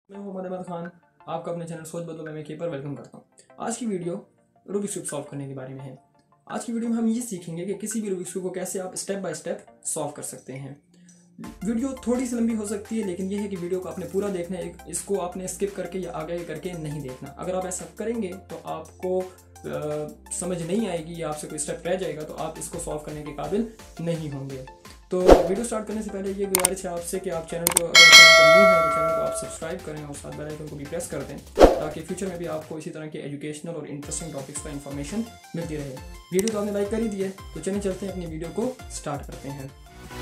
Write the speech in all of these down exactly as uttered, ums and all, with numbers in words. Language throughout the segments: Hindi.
मैं मोहम्मद अहमद खान आपका अपने चैनल सोच बदलो में के पर वेलकम करता हूँ। आज की वीडियो रूबिक्स क्यूब सॉल्व करने के बारे में है। आज की वीडियो में हम ये सीखेंगे कि किसी भी रूबिक्स क्यूब को कैसे आप स्टेप बाय स्टेप सॉल्व कर सकते हैं। वीडियो थोड़ी सी लंबी हो सकती है, लेकिन यह है कि वीडियो को आपने पूरा देखना है, इसको आपने स्किप करके या आगे करके नहीं देखना। अगर आप ऐसा करेंगे तो आपको आ, समझ नहीं आएगी या आपसे कोई स्टेप रह जाएगा तो आप इसको सॉल्व करने के काबिल नहीं होंगे। तो वीडियो स्टार्ट करने से पहले ये गुजारिश है आपसे कि आप चैनल को अगर चैनल पर न्यू है तो चैनल को आप सब्सक्राइब करें और साथ बेल आइकन को भी प्रेस कर दें, ताकि फ्यूचर में भी आपको इसी तरह के एजुकेशनल और इंटरेस्टिंग टॉपिक्स पर इंफॉर्मेशन मिलती रहे। वीडियो तो आपने लाइक कर ही दी है, तो चलिए चलते हैं अपनी वीडियो को स्टार्ट करते हैं।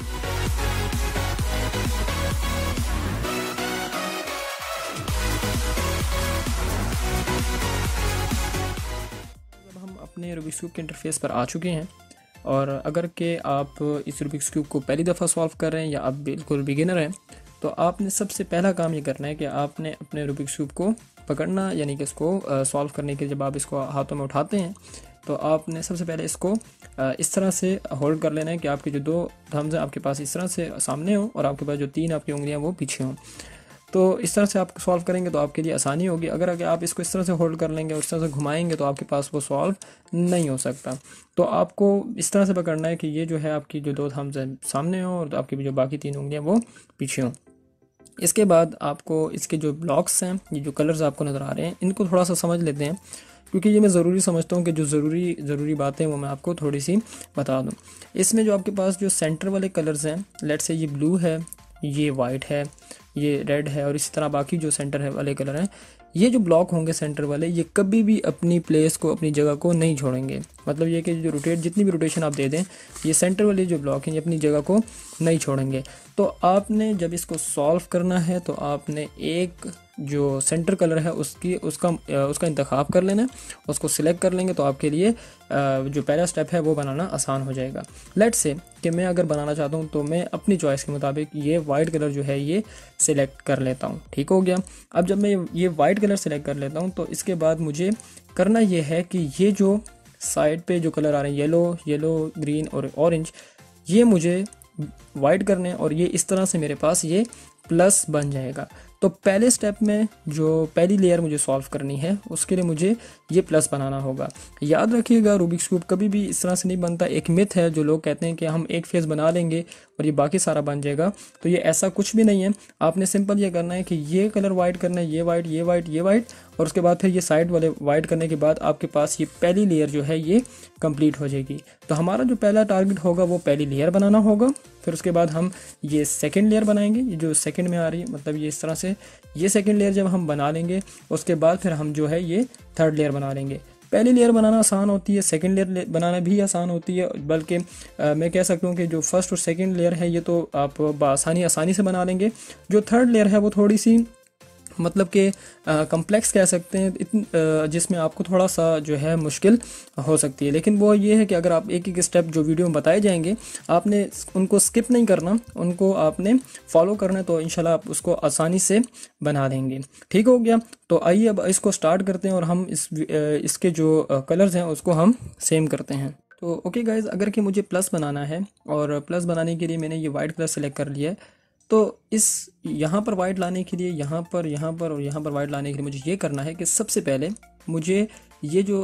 अब हम अपने रूबिक्स क्यूब के इंटरफेस पर आ चुके हैं, और अगर के आप इस रूबिक्स क्यूब को पहली दफ़ा सॉल्व कर रहे हैं या आप बिल्कुल बिगिनर हैं, तो आपने सबसे पहला काम ये करना है कि आपने अपने रूबिक्स क्यूब को पकड़ना, यानी कि इसको सॉल्व करने के जब आप इसको हाथों में उठाते हैं तो आपने सबसे पहले इसको इस तरह से होल्ड कर लेना है कि आपके जो दो थम्स हैं आपके पास इस तरह से सामने हों और आपके पास जो तीन आपकी उंगलियां वो पीछे हों। तो इस तरह से आप सॉल्व करेंगे तो आपके लिए आसानी होगी। अगर अगर आप इसको इस तरह से होल्ड कर लेंगे और इस तरह से घुमाएंगे तो आपके पास वो सॉल्व नहीं हो सकता। तो आपको इस तरह से पकड़ना है कि ये जो है आपकी जो दो थम्स हैं सामने हों और आपकी जो बाकी तीन उंगलियां वो पीछे हों। इसके बाद आपको इसके जो ब्लॉक्स हैं, ये जो कलर्स आपको नज़र आ रहे हैं, इनको थोड़ा सा समझ लेते हैं, क्योंकि ये मैं ज़रूरी समझता हूँ कि जो ज़रूरी ज़रूरी बातें वो मैं आपको थोड़ी सी बता दूँ। इसमें जो आपके पास जो सेंटर वाले कलर्स हैं, लेट्स से ये ब्लू है, ये वाइट है, ये रेड है और इसी तरह बाकी जो सेंटर है वाले कलर हैं, ये जो ब्लॉक होंगे सेंटर वाले, ये कभी भी अपनी प्लेस को, अपनी जगह को नहीं छोड़ेंगे। मतलब ये कि जो रोटेट जितनी भी रोटेशन आप दे दें, ये सेंटर वाले जो ब्लॉक हैं ये अपनी जगह को नहीं छोड़ेंगे। तो आपने जब इसको सॉल्व करना है तो आपने एक जो सेंटर कलर है उसकी उसका उसका इंतखाब कर लेना है, उसको सिलेक्ट कर लेंगे तो आपके लिए जो पहला स्टेप है वो बनाना आसान हो जाएगा। लेट्स से कि मैं अगर बनाना चाहता हूँ तो मैं अपनी चॉइस के मुताबिक ये वाइट कलर जो है ये सिलेक्ट कर लेता हूँ। ठीक हो गया। अब जब मैं ये वाइट कलर सिलेक्ट कर लेता हूँ तो इसके बाद मुझे करना ये है कि ये जो साइड पे जो कलर आ रहे हैं, येलो येलो ग्रीन और ऑरेंज, ये मुझे वाइट करने, और ये इस तरह से मेरे पास ये प्लस बन जाएगा। तो पहले स्टेप में जो पहली लेयर मुझे सॉल्व करनी है उसके लिए मुझे ये प्लस बनाना होगा। याद रखिएगा, रूबिक्स क्यूब कभी भी इस तरह से नहीं बनता। एक मिथ है जो लोग कहते हैं कि हम एक फेस बना लेंगे और ये बाकी सारा बन जाएगा, तो ये ऐसा कुछ भी नहीं है। आपने सिंपल ये करना है कि ये कलर वाइट करना है, ये वाइट ये वाइट ये वाइट, और उसके बाद फिर ये साइड वाले वाइट करने के बाद आपके पास ये पहली लेयर जो है ये कंप्लीट हो जाएगी। तो हमारा जो पहला टारगेट होगा वो पहली लेयर बनाना होगा। फिर उसके बाद हम ये सेकंड लेयर बनाएंगे, ये जो सेकंड में आ रही है, मतलब ये इस तरह से ये सेकंड लेयर जब हम बना लेंगे उसके बाद फिर हम जो है ये थर्ड लेयर बना लेंगे। पहली लेयर बनाना आसान होती है, सेकंड लेयर बनाना भी आसान होती है, बल्कि मैं कह सकता हूँ कि जो फर्स्ट और सेकंड लेयर है ये तो आप आसानी आसानी से बना लेंगे। जो थर्ड लेयर है वो थोड़ी सी मतलब कि कम्प्लेक्स कह सकते हैं, इतन जिसमें आपको थोड़ा सा जो है मुश्किल हो सकती है। लेकिन वो ये है कि अगर आप एक एक स्टेप जो वीडियो में बताए जाएंगे आपने उनको स्किप नहीं करना, उनको आपने फॉलो करना है, तो इंशाल्लाह आप उसको आसानी से बना लेंगे। ठीक हो गया। तो आइए अब इसको स्टार्ट करते हैं और हम इस इसके जो कलर्स हैं उसको हम सेम करते हैं। तो ओके गाइज, अगर कि मुझे प्लस बनाना है और प्लस बनाने के लिए मैंने ये वाइट कलर सेलेक्ट कर लिया है, तो इस यहाँ पर वाइट लाने के लिए, यहाँ पर यहाँ पर और यहाँ पर वाइट लाने के लिए मुझे ये करना है कि सबसे पहले मुझे ये जो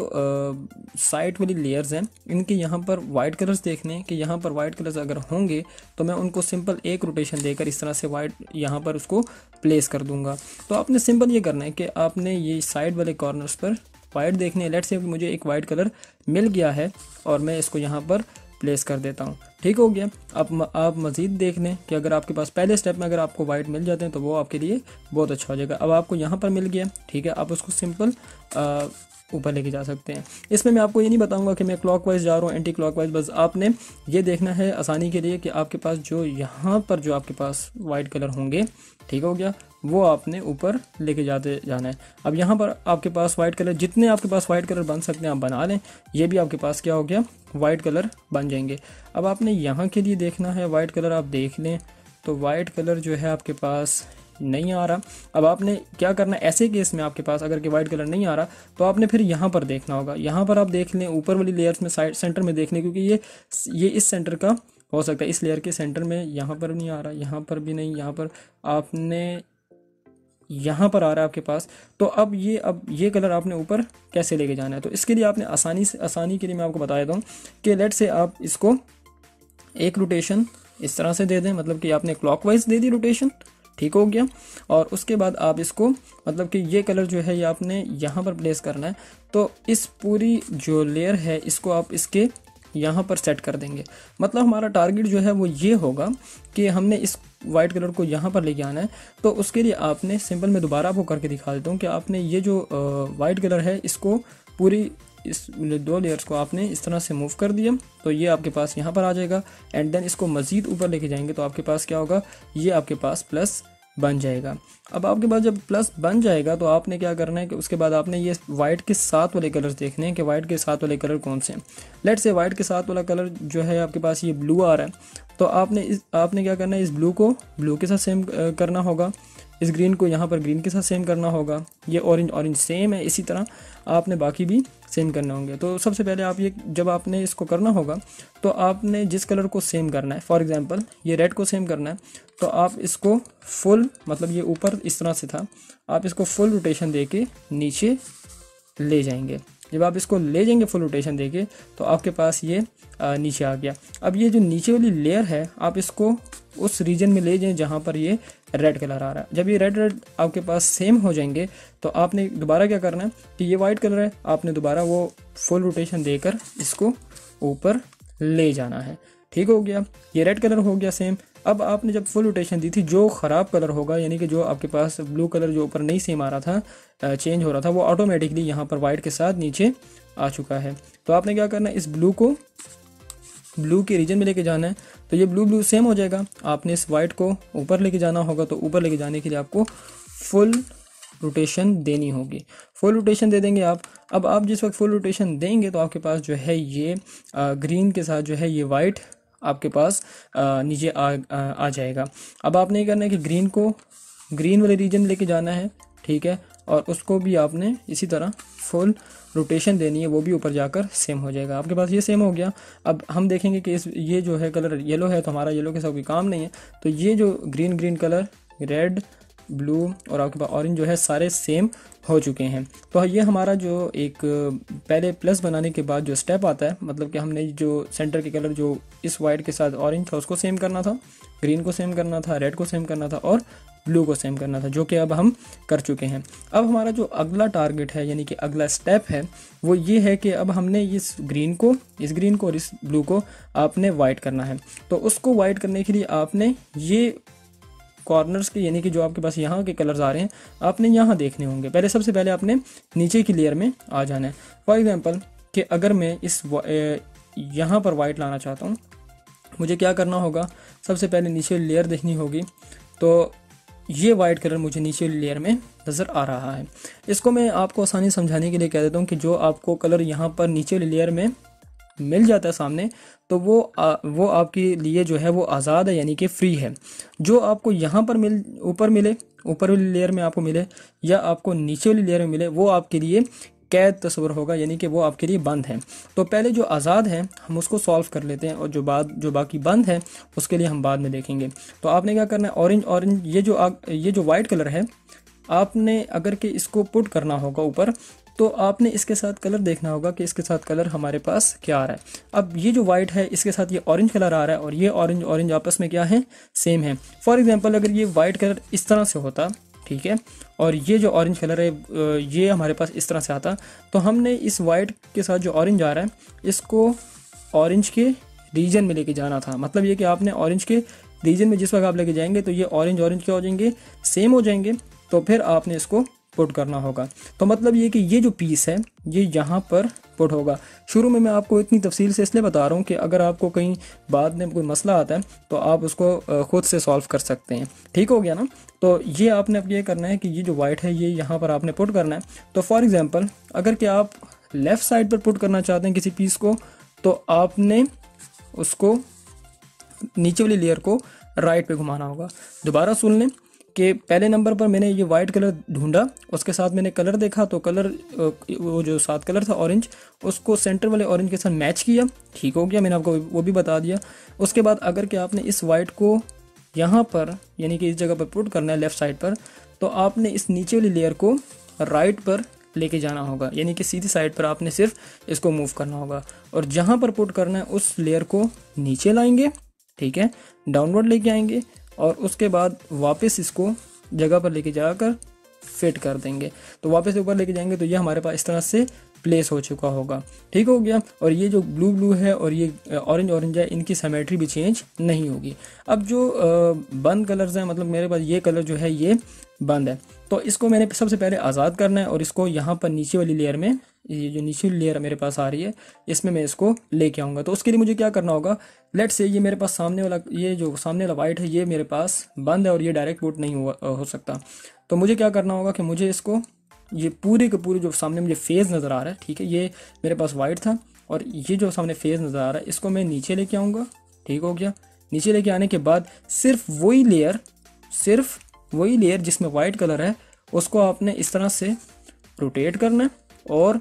साइड वाली लेयर्स हैं इनके यहाँ पर वाइट कलर्स देखने हैं कि यहाँ पर वाइट कलर्स अगर होंगे तो मैं उनको सिंपल एक रोटेशन देकर इस तरह से वाइट यहाँ पर उसको प्लेस कर दूँगा। तो आपने सिंपल ये करना है कि आपने ये साइड वाले कॉर्नर्स पर वाइट देखने हैं। लेट्स से मुझे एक वाइट कलर मिल गया है और मैं इसको यहाँ पर प्लेस कर देता हूँ। ठीक हो गया। अब आप मज़ीद देख लें कि अगर आपके पास पहले स्टेप में अगर आपको वाइट मिल जाते हैं तो वो आपके लिए बहुत अच्छा हो जाएगा। अब आपको यहाँ पर मिल गया, ठीक है, आप उसको सिंपल ऊपर लेके जा सकते हैं। इसमें मैं आपको ये नहीं बताऊंगा कि मैं क्लॉकवाइज जा रहा हूँ, एंटी क्लॉकवाइज, बस आपने ये देखना है आसानी के लिए कि आपके पास जो यहाँ पर जो आपके पास वाइट कलर होंगे, ठीक हो गया, वो आपने ऊपर लेके जाते जाना है। अब यहाँ पर आपके पास वाइट कलर, जितने आपके पास वाइट कलर बन सकते हैं आप बना लें। ये भी आपके पास क्या हो गया, वाइट कलर बन जाएंगे। अब आपने यहाँ के लिए देखना है वाइट कलर, आप देख लें तो वाइट कलर जो है आपके पास नहीं आ रहा। अब आपने क्या करना है, ऐसे केस में आपके पास अगर कि वाइट कलर नहीं आ रहा तो आपने फिर यहाँ पर देखना होगा। यहाँ पर आप देख लें ऊपर वाली लेयर्स में, साइड सेंटर में देख लें, क्योंकि ये ये इस सेंटर का हो सकता है, इस लेयर के सेंटर में। यहाँ पर नहीं आ रहा, यहाँ पर भी नहीं, यहाँ पर आपने यहाँ पर आ रहा है आपके पास। तो अब ये अब ये कलर आपने ऊपर कैसे लेके जाना है, तो इसके लिए आपने आसानी से आसानी के लिए मैं आपको बता देता हूँ कि लेट से आप इसको एक रोटेशन इस तरह से दे दें, मतलब कि आपने क्लॉकवाइज दे दी रोटेशन, ठीक हो गया। और उसके बाद आप इसको मतलब कि ये कलर जो है ये आपने यहाँ पर प्लेस करना है। तो इस पूरी जो लेयर है इसको आप इसके यहाँ पर सेट कर देंगे। मतलब हमारा टारगेट जो है वो ये होगा कि हमने इस वाइट कलर को यहाँ पर लेके आना है। तो उसके लिए आपने सिंपल मैं दोबारा आपको करके दिखा देता हूँ कि आपने ये जो वाइट कलर है इसको पूरी इस दो लेयर्स को आपने इस तरह से मूव कर दिया, तो ये आपके पास यहाँ पर आ जाएगा। एंड देन इसको मज़ीद ऊपर लेके जाएंगे तो आपके पास क्या होगा, ये आपके पास प्लस बन जाएगा। अब आपके पास जब प्लस बन जाएगा तो आपने क्या करना है कि उसके बाद आपने ये वाइट के साथ वाले कलर्स देखने हैं कि वाइट के साथ वाले कलर कौन से हैं। लेट से वाइट के साथ वाला कलर जो है आपके पास ये ब्लू आ रहा है, तो आपने इस आपने क्या करना है, इस ब्लू को ब्लू के साथ सेम करना होगा, इस ग्रीन को यहाँ पर ग्रीन के साथ सेम करना होगा, ये ऑरेंज ऑरेंज सेम है, इसी तरह आपने बाकी भी सेम करने होंगे। तो सबसे पहले आप ये जब आपने इसको करना होगा तो आपने जिस कलर को सेम करना है, फॉर एग्जांपल ये रेड को सेम करना है, तो आप इसको फुल मतलब ये ऊपर इस तरह से था, आप इसको फुल रोटेशन देके नीचे ले जाएंगे। जब आप इसको ले जाएंगे फुल रोटेशन देके तो आपके पास ये आ, नीचे आ गया। अब ये जो नीचे वाली लेयर है आप इसको उस रीजन में ले जाएं जहाँ पर ये रेड कलर आ रहा है। जब ये रेड रेड आपके पास सेम हो जाएंगे तो आपने दोबारा क्या करना है कि ये वाइट कलर है, आपने दोबारा वो फुल रोटेशन देकर इसको ऊपर ले जाना है। ठीक हो गया, ये रेड कलर हो गया सेम। अब आपने जब फुल रोटेशन दी थी, जो ख़राब कलर होगा यानी कि जो आपके पास ब्लू कलर जो ऊपर नहीं सेम आ रहा था, चेंज हो रहा था, वो ऑटोमेटिकली यहाँ पर वाइट के साथ नीचे आ चुका है। तो आपने क्या करना है, इस ब्लू को ब्लू के रीजन में लेके जाना है, तो ये ब्लू ब्लू सेम हो जाएगा। आपने इस वाइट को ऊपर लेके जाना होगा, तो ऊपर लेके जाने के लिए आपको फुल रोटेशन देनी होगी। फुल रोटेशन दे देंगे आप। अब आप जिस वक्त फुल रोटेशन देंगे तो आपके पास जो है ये ग्रीन के साथ जो है ये वाइट आपके पास नीचे आ, आ आ जाएगा। अब आपने ये करना है कि ग्रीन को ग्रीन वाले रीजन लेके जाना है, ठीक है, और उसको भी आपने इसी तरह फुल रोटेशन देनी है, वो भी ऊपर जाकर सेम हो जाएगा। आपके पास ये सेम हो गया। अब हम देखेंगे कि इस ये जो है कलर येलो है, तो हमारा येलो के साथ कोई काम नहीं है, तो ये जो green green colour, red, blue और आपके पास ऑरेंज जो है सारे सेम हो चुके हैं। तो ये हमारा जो एक पहले प्लस बनाने के बाद जो स्टेप आता है, मतलब कि हमने जो सेंटर के कलर जो इस वाइट के साथ ऑरेंज था उसको सेम करना था, ग्रीन को सेम करना था, रेड को सेम करना था और ब्लू को सेम करना था, जो कि अब हम कर चुके हैं। अब हमारा जो अगला टारगेट है यानी कि अगला स्टेप है वो ये है कि अब हमने इस ग्रीन को इस ग्रीन को और इस ब्लू को आपने वाइट करना है। तो उसको वाइट करने के लिए आपने ये कॉर्नर्स के यानी कि जो आपके पास यहाँ के कलर्स आ रहे हैं आपने यहाँ देखने होंगे। पहले सबसे पहले आपने नीचे की लेयर में आ जाना है। फॉर एग्जांपल कि अगर मैं इस यहाँ पर वाइट लाना चाहता हूँ, मुझे क्या करना होगा, सबसे पहले नीचे लेयर देखनी होगी। तो ये वाइट कलर मुझे नीचे लेयर में नज़र आ रहा है। इसको मैं आपको आसानी समझाने के लिए कह देता हूँ कि जो आपको कलर यहाँ पर नीचे लेयर में मिल जाता है सामने, तो वो आ, वो आपके लिए जो है वो आज़ाद है यानी कि फ्री है। जो आपको यहाँ पर मिल ऊपर मिले, ऊपर वाली लेयर में आपको मिले या आपको नीचे वाली लेयर में मिले, वो आपके लिए कैद तस्वर होगा यानी कि वो आपके लिए बंद है। तो पहले जो आज़ाद है हम उसको सॉल्व कर लेते हैं और जो बाद जो बाकी बंद है उसके लिए हम बाद में देखेंगे। तो आपने क्या करना है, ऑरेंज ऑरेंज ये जो आ, ये जो वाइट कलर है आपने अगर कि इसको पुट करना होगा ऊपर, तो आपने इसके साथ कलर देखना होगा कि इसके साथ कलर हमारे पास क्या आ रहा है। अब ये जो वाइट है इसके साथ ये ऑरेंज कलर आ रहा है और ये ऑरेंज ऑरेंज आपस में क्या है, सेम है। फॉर एग्जांपल अगर ये वाइट कलर इस तरह से होता, ठीक है, और ये जो ऑरेंज कलर है ये हमारे पास इस तरह से आता, तो हमने इस वाइट के साथ जो ऑरेंज आ रहा है इसको ऑरेंज के रीजन में लेके जाना था। मतलब ये कि आपने ऑरेंज के रीजन में जिस वक्त आप लेके जाएंगे तो ये ऑरेंज ऑरेंज क्या हो जाएंगे, सेम हो जाएंगे। तो फिर आपने इसको पुट करना होगा। तो मतलब ये कि ये जो पीस है ये यहाँ पर पुट होगा। शुरू में मैं आपको इतनी तफसील से इसलिए बता रहा हूँ कि अगर आपको कहीं बाद में कोई मसला आता है तो आप उसको खुद से सॉल्व कर सकते हैं। ठीक हो गया ना। तो ये आपने अब ये करना है कि ये जो वाइट है ये यहाँ पर आपने पुट करना है। तो फॉर एग्जांपल अगर कि आप लेफ़्ट साइड पर पुट करना चाहते हैं किसी पीस को, तो आपने उसको नीचे वाली लेयर को राइट पे घुमाना होगा। दोबारा सुन लें कि पहले नंबर पर मैंने ये वाइट कलर ढूंढा, उसके साथ मैंने कलर देखा, तो कलर वो जो सात कलर था ऑरेंज, उसको सेंटर वाले ऑरेंज के साथ मैच किया। ठीक हो गया, मैंने आपको वो भी बता दिया। उसके बाद अगर कि आपने इस वाइट को यहाँ पर यानी कि इस जगह पर पुट करना है लेफ़्ट साइड पर, तो तो आपने इस नीचे वाली लेयर को राइट पर लेके जाना होगा, यानी कि सीधी साइड पर आपने सिर्फ इसको मूव करना होगा, और जहाँ पर पुट करना है उस लेयर को नीचे लाएंगे, ठीक है, डाउनवर्ड लेके आएंगे और उसके बाद वापस इसको जगह पर लेके जाकर फिट कर देंगे। तो वापस ऊपर लेके जाएंगे तो ये हमारे पास इस तरह से प्लेस हो चुका होगा, ठीक हो गया। और ये जो ब्लू ब्लू है और ये ऑरेंज ऑरेंज है, इनकी सिमेट्री भी चेंज नहीं होगी। अब जो बंद कलर्स हैं, मतलब मेरे पास ये कलर जो है ये बंद है, तो इसको मैंने सबसे पहले आज़ाद करना है और इसको यहाँ पर नीचे वाली लेयर में, ये जो नीचे वाली लेयर मेरे पास आ रही है, इसमें मैं इसको लेके आऊँगा। तो उसके लिए मुझे क्या करना होगा, लेट से ये मेरे पास सामने वाला, ये जो सामने वाला वाइट है ये मेरे पास बंद है और ये डायरेक्ट पुट नहीं हुआ हो सकता। तो मुझे क्या करना होगा कि मुझे इसको, ये पूरे के पूरे जो सामने मुझे फेज़ नज़र आ रहा है, ठीक है, ये मेरे पास वाइट था और ये जो सामने फेज़ नज़र आ रहा है इसको मैं नीचे लेके आऊँगा, ठीक हो गया। नीचे लेके आने के बाद सिर्फ वही लेयर, सिर्फ वही लेयर जिसमें वाइट कलर है उसको आपने इस तरह से रोटेट करना है और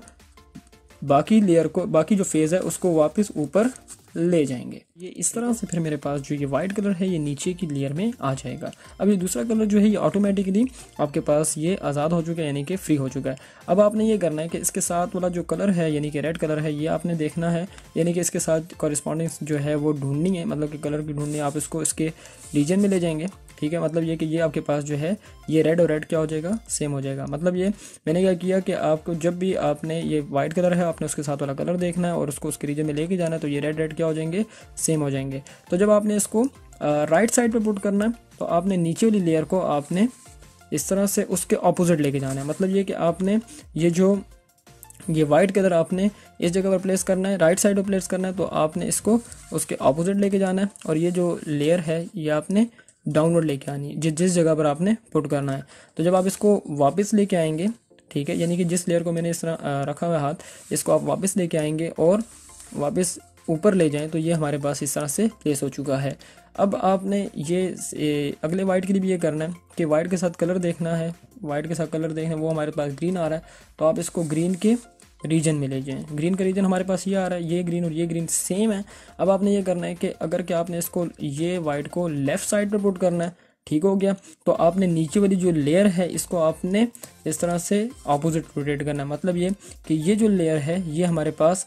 बाकी लेयर को, बाकी जो फेज़ है उसको वापस ऊपर ले जाएंगे। ये इस तरह से फिर मेरे पास जो ये वाइट कलर है ये नीचे की लेयर में आ जाएगा। अब ये दूसरा कलर जो है ये ऑटोमेटिकली आपके पास ये आज़ाद हो चुका है, यानी कि फ्री हो चुका है। अब आपने ये करना है कि इसके साथ वाला जो कलर है यानी कि रेड कलर है ये आपने देखना है, यानी कि इसके साथ कॉरेस्पॉन्डिंग्स जो है वो ढूंढनी है, मतलब कि कलर की ढूंढनी है। आप इसको इसके रीजन में ले जाएंगे, ठीक है, मतलब ये कि ये आपके पास जो है ये रेड और रेड क्या हो जाएगा, सेम हो जाएगा। मतलब ये मैंने क्या किया कि आपको जब भी आपने ये वाइट कलर है आपने उसके साथ वाला कलर देखना है और उसको उसके रीजन में लेके जाना है, तो ये रेड रेड क्या हो जाएंगे, सेम हो जाएंगे। तो जब आपने इसको राइट साइड पे पुट करना है तो आपने नीचे वाली लेयर को आपने इस तरह से उसके ऑपोजिट लेके जाना है। मतलब ये कि आपने ये जो ये वाइट कलर आपने इस जगह पर प्लेस करना है, राइट साइड पर प्लेस करना है, तो आपने इसको उसके ऑपोजिट लेके जाना है और ये जो लेयर है ये आपने डाउनवर्ड लेके आनी है जिस जिस जगह पर आपने पुट करना है। तो जब आप इसको वापस लेके आएंगे, ठीक है, यानी कि जिस लेयर को मैंने इस तरह रखा हुआ हाथ, इसको आप वापस लेके आएंगे और वापस ऊपर ले जाएं तो ये हमारे पास इस तरह से प्लेस हो चुका है। अब आपने ये, ये अगले वाइट के लिए भी ये करना है कि वाइट के साथ कलर देखना है, वाइट के साथ कलर देखना है, वो हमारे पास ग्रीन आ रहा है, तो आप इसको ग्रीन के रीजन में ले जाएं। ग्रीन का रीजन हमारे पास ये आ रहा है, ये ग्रीन और ये ग्रीन सेम है। अब आपने ये करना है कि अगर कि आपने इसको, ये वाइट को लेफ़्ट साइड पर पुट करना है, ठीक हो गया, तो आपने नीचे वाली जो लेयर है इसको आपने इस तरह से ऑपोजिट रोटेट करना है। मतलब ये कि ये जो लेयर है ये हमारे पास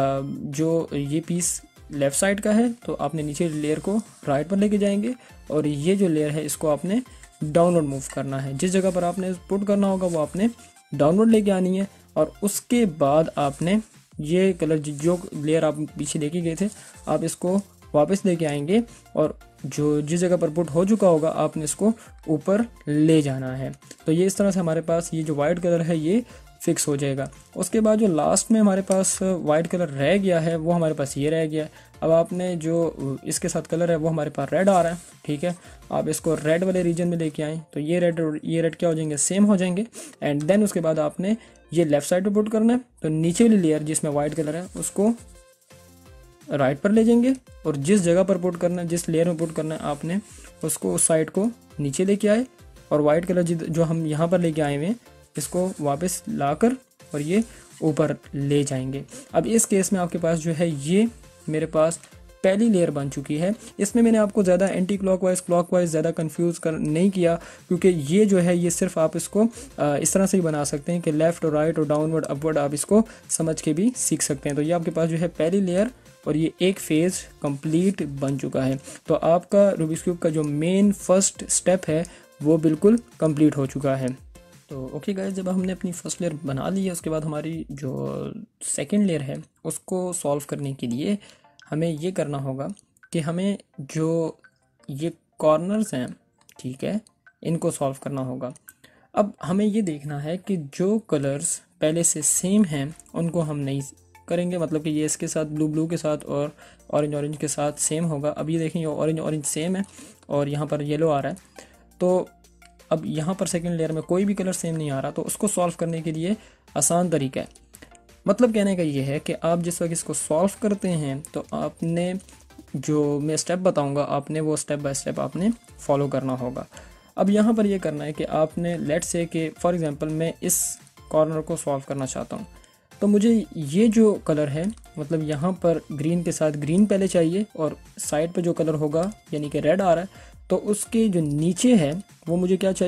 जो ये पीस लेफ़्ट साइड का है, तो आपने नीचे लेयर को राइट पर लेके जाएंगे और ये जो लेयर है इसको आपने डाउनवर्ड मूव करना है। जिस जगह पर आपने पुट करना होगा वो आपने डाउनवर्ड लेके आनी है और उसके बाद आपने ये कलर जो लेयर आप पीछे लेके गए थे आप इसको वापस लेके आएंगे और जो जिस जगह पर पुट हो चुका होगा आपने इसको ऊपर ले जाना है। तो ये इस तरह से हमारे पास ये जो वाइट कलर है ये फिक्स हो जाएगा। उसके बाद जो लास्ट में हमारे पास वाइट कलर रह गया है वो हमारे पास ये रह गया है। अब आपने जो इसके साथ कलर है वो हमारे पास रेड आ रहा है, ठीक है, आप इसको रेड वाले रीजन में लेके आएँ तो ये रेड और ये रेड क्या हो जाएंगे, सेम हो जाएंगे। एंड देन उसके बाद आपने ये लेफ़्ट साइड पे पुट करना है, तो नीचे वाली लेयर जिसमें वाइट कलर है उसको राइट पर ले जाएंगे और जिस जगह पर पुट करना है, जिस लेयर में पुट करना है आपने उसको उस साइड को नीचे लेके आए और वाइट कलर जो हम यहाँ पर लेके आए हुए हैं इसको वापस लाकर और ये ऊपर ले जाएंगे। अब इस केस में आपके पास जो है ये मेरे पास पहली लेयर बन चुकी है। इसमें मैंने आपको ज़्यादा एंटी क्लॉकवाइज क्लॉकवाइज ज़्यादा कंफ्यूज कर नहीं किया, क्योंकि ये जो है ये सिर्फ आप इसको इस तरह से ही बना सकते हैं कि लेफ़्ट और राइट और डाउनवर्ड अपवर्ड आप इसको समझ के भी सीख सकते हैं। तो ये आपके पास जो है पहली लेयर और ये एक फेज़ कंप्लीट बन चुका है। तो आपका रूबिक्स क्यूब का जो मेन फर्स्ट स्टेप है वो बिल्कुल कंप्लीट हो चुका है। तो ओके गाइस, जब हमने अपनी फर्स्ट लेयर बना ली है उसके बाद हमारी जो सेकंड लेयर है उसको सॉल्व करने के लिए हमें ये करना होगा कि हमें जो ये कॉर्नर्स हैं, ठीक है, इनको सॉल्व करना होगा। अब हमें ये देखना है कि जो कलर्स पहले से सेम हैं उनको हम नहीं करेंगे, मतलब कि ये इसके साथ ब्लू ब्लू के साथ और ऑरेंज ऑरेंज के साथ सेम होगा। अब ये देखें ये ऑरेंज ऑरेंज सेम है और यहाँ पर येलो आ रहा है, तो अब यहाँ पर सेकंड लेयर में कोई भी कलर सेम नहीं आ रहा, तो उसको सॉल्व करने के लिए आसान तरीका है। मतलब कहने का ये है कि आप जिस वक्त इसको सॉल्व करते हैं तो आपने जो मैं स्टेप बताऊंगा आपने वो स्टेप बाय स्टेप आपने फॉलो करना होगा। अब यहाँ पर ये करना है कि आपने लेट्स से कि फॉर एग्जांपल मैं इस कॉर्नर को सॉल्व करना चाहता हूँ, तो मुझे ये जो कलर है मतलब यहाँ पर ग्रीन के साथ ग्रीन पहले चाहिए और साइड पर जो कलर होगा यानी कि रेड आ रहा है तो उसके जो नीचे है वो मुझे क्या चाहिए,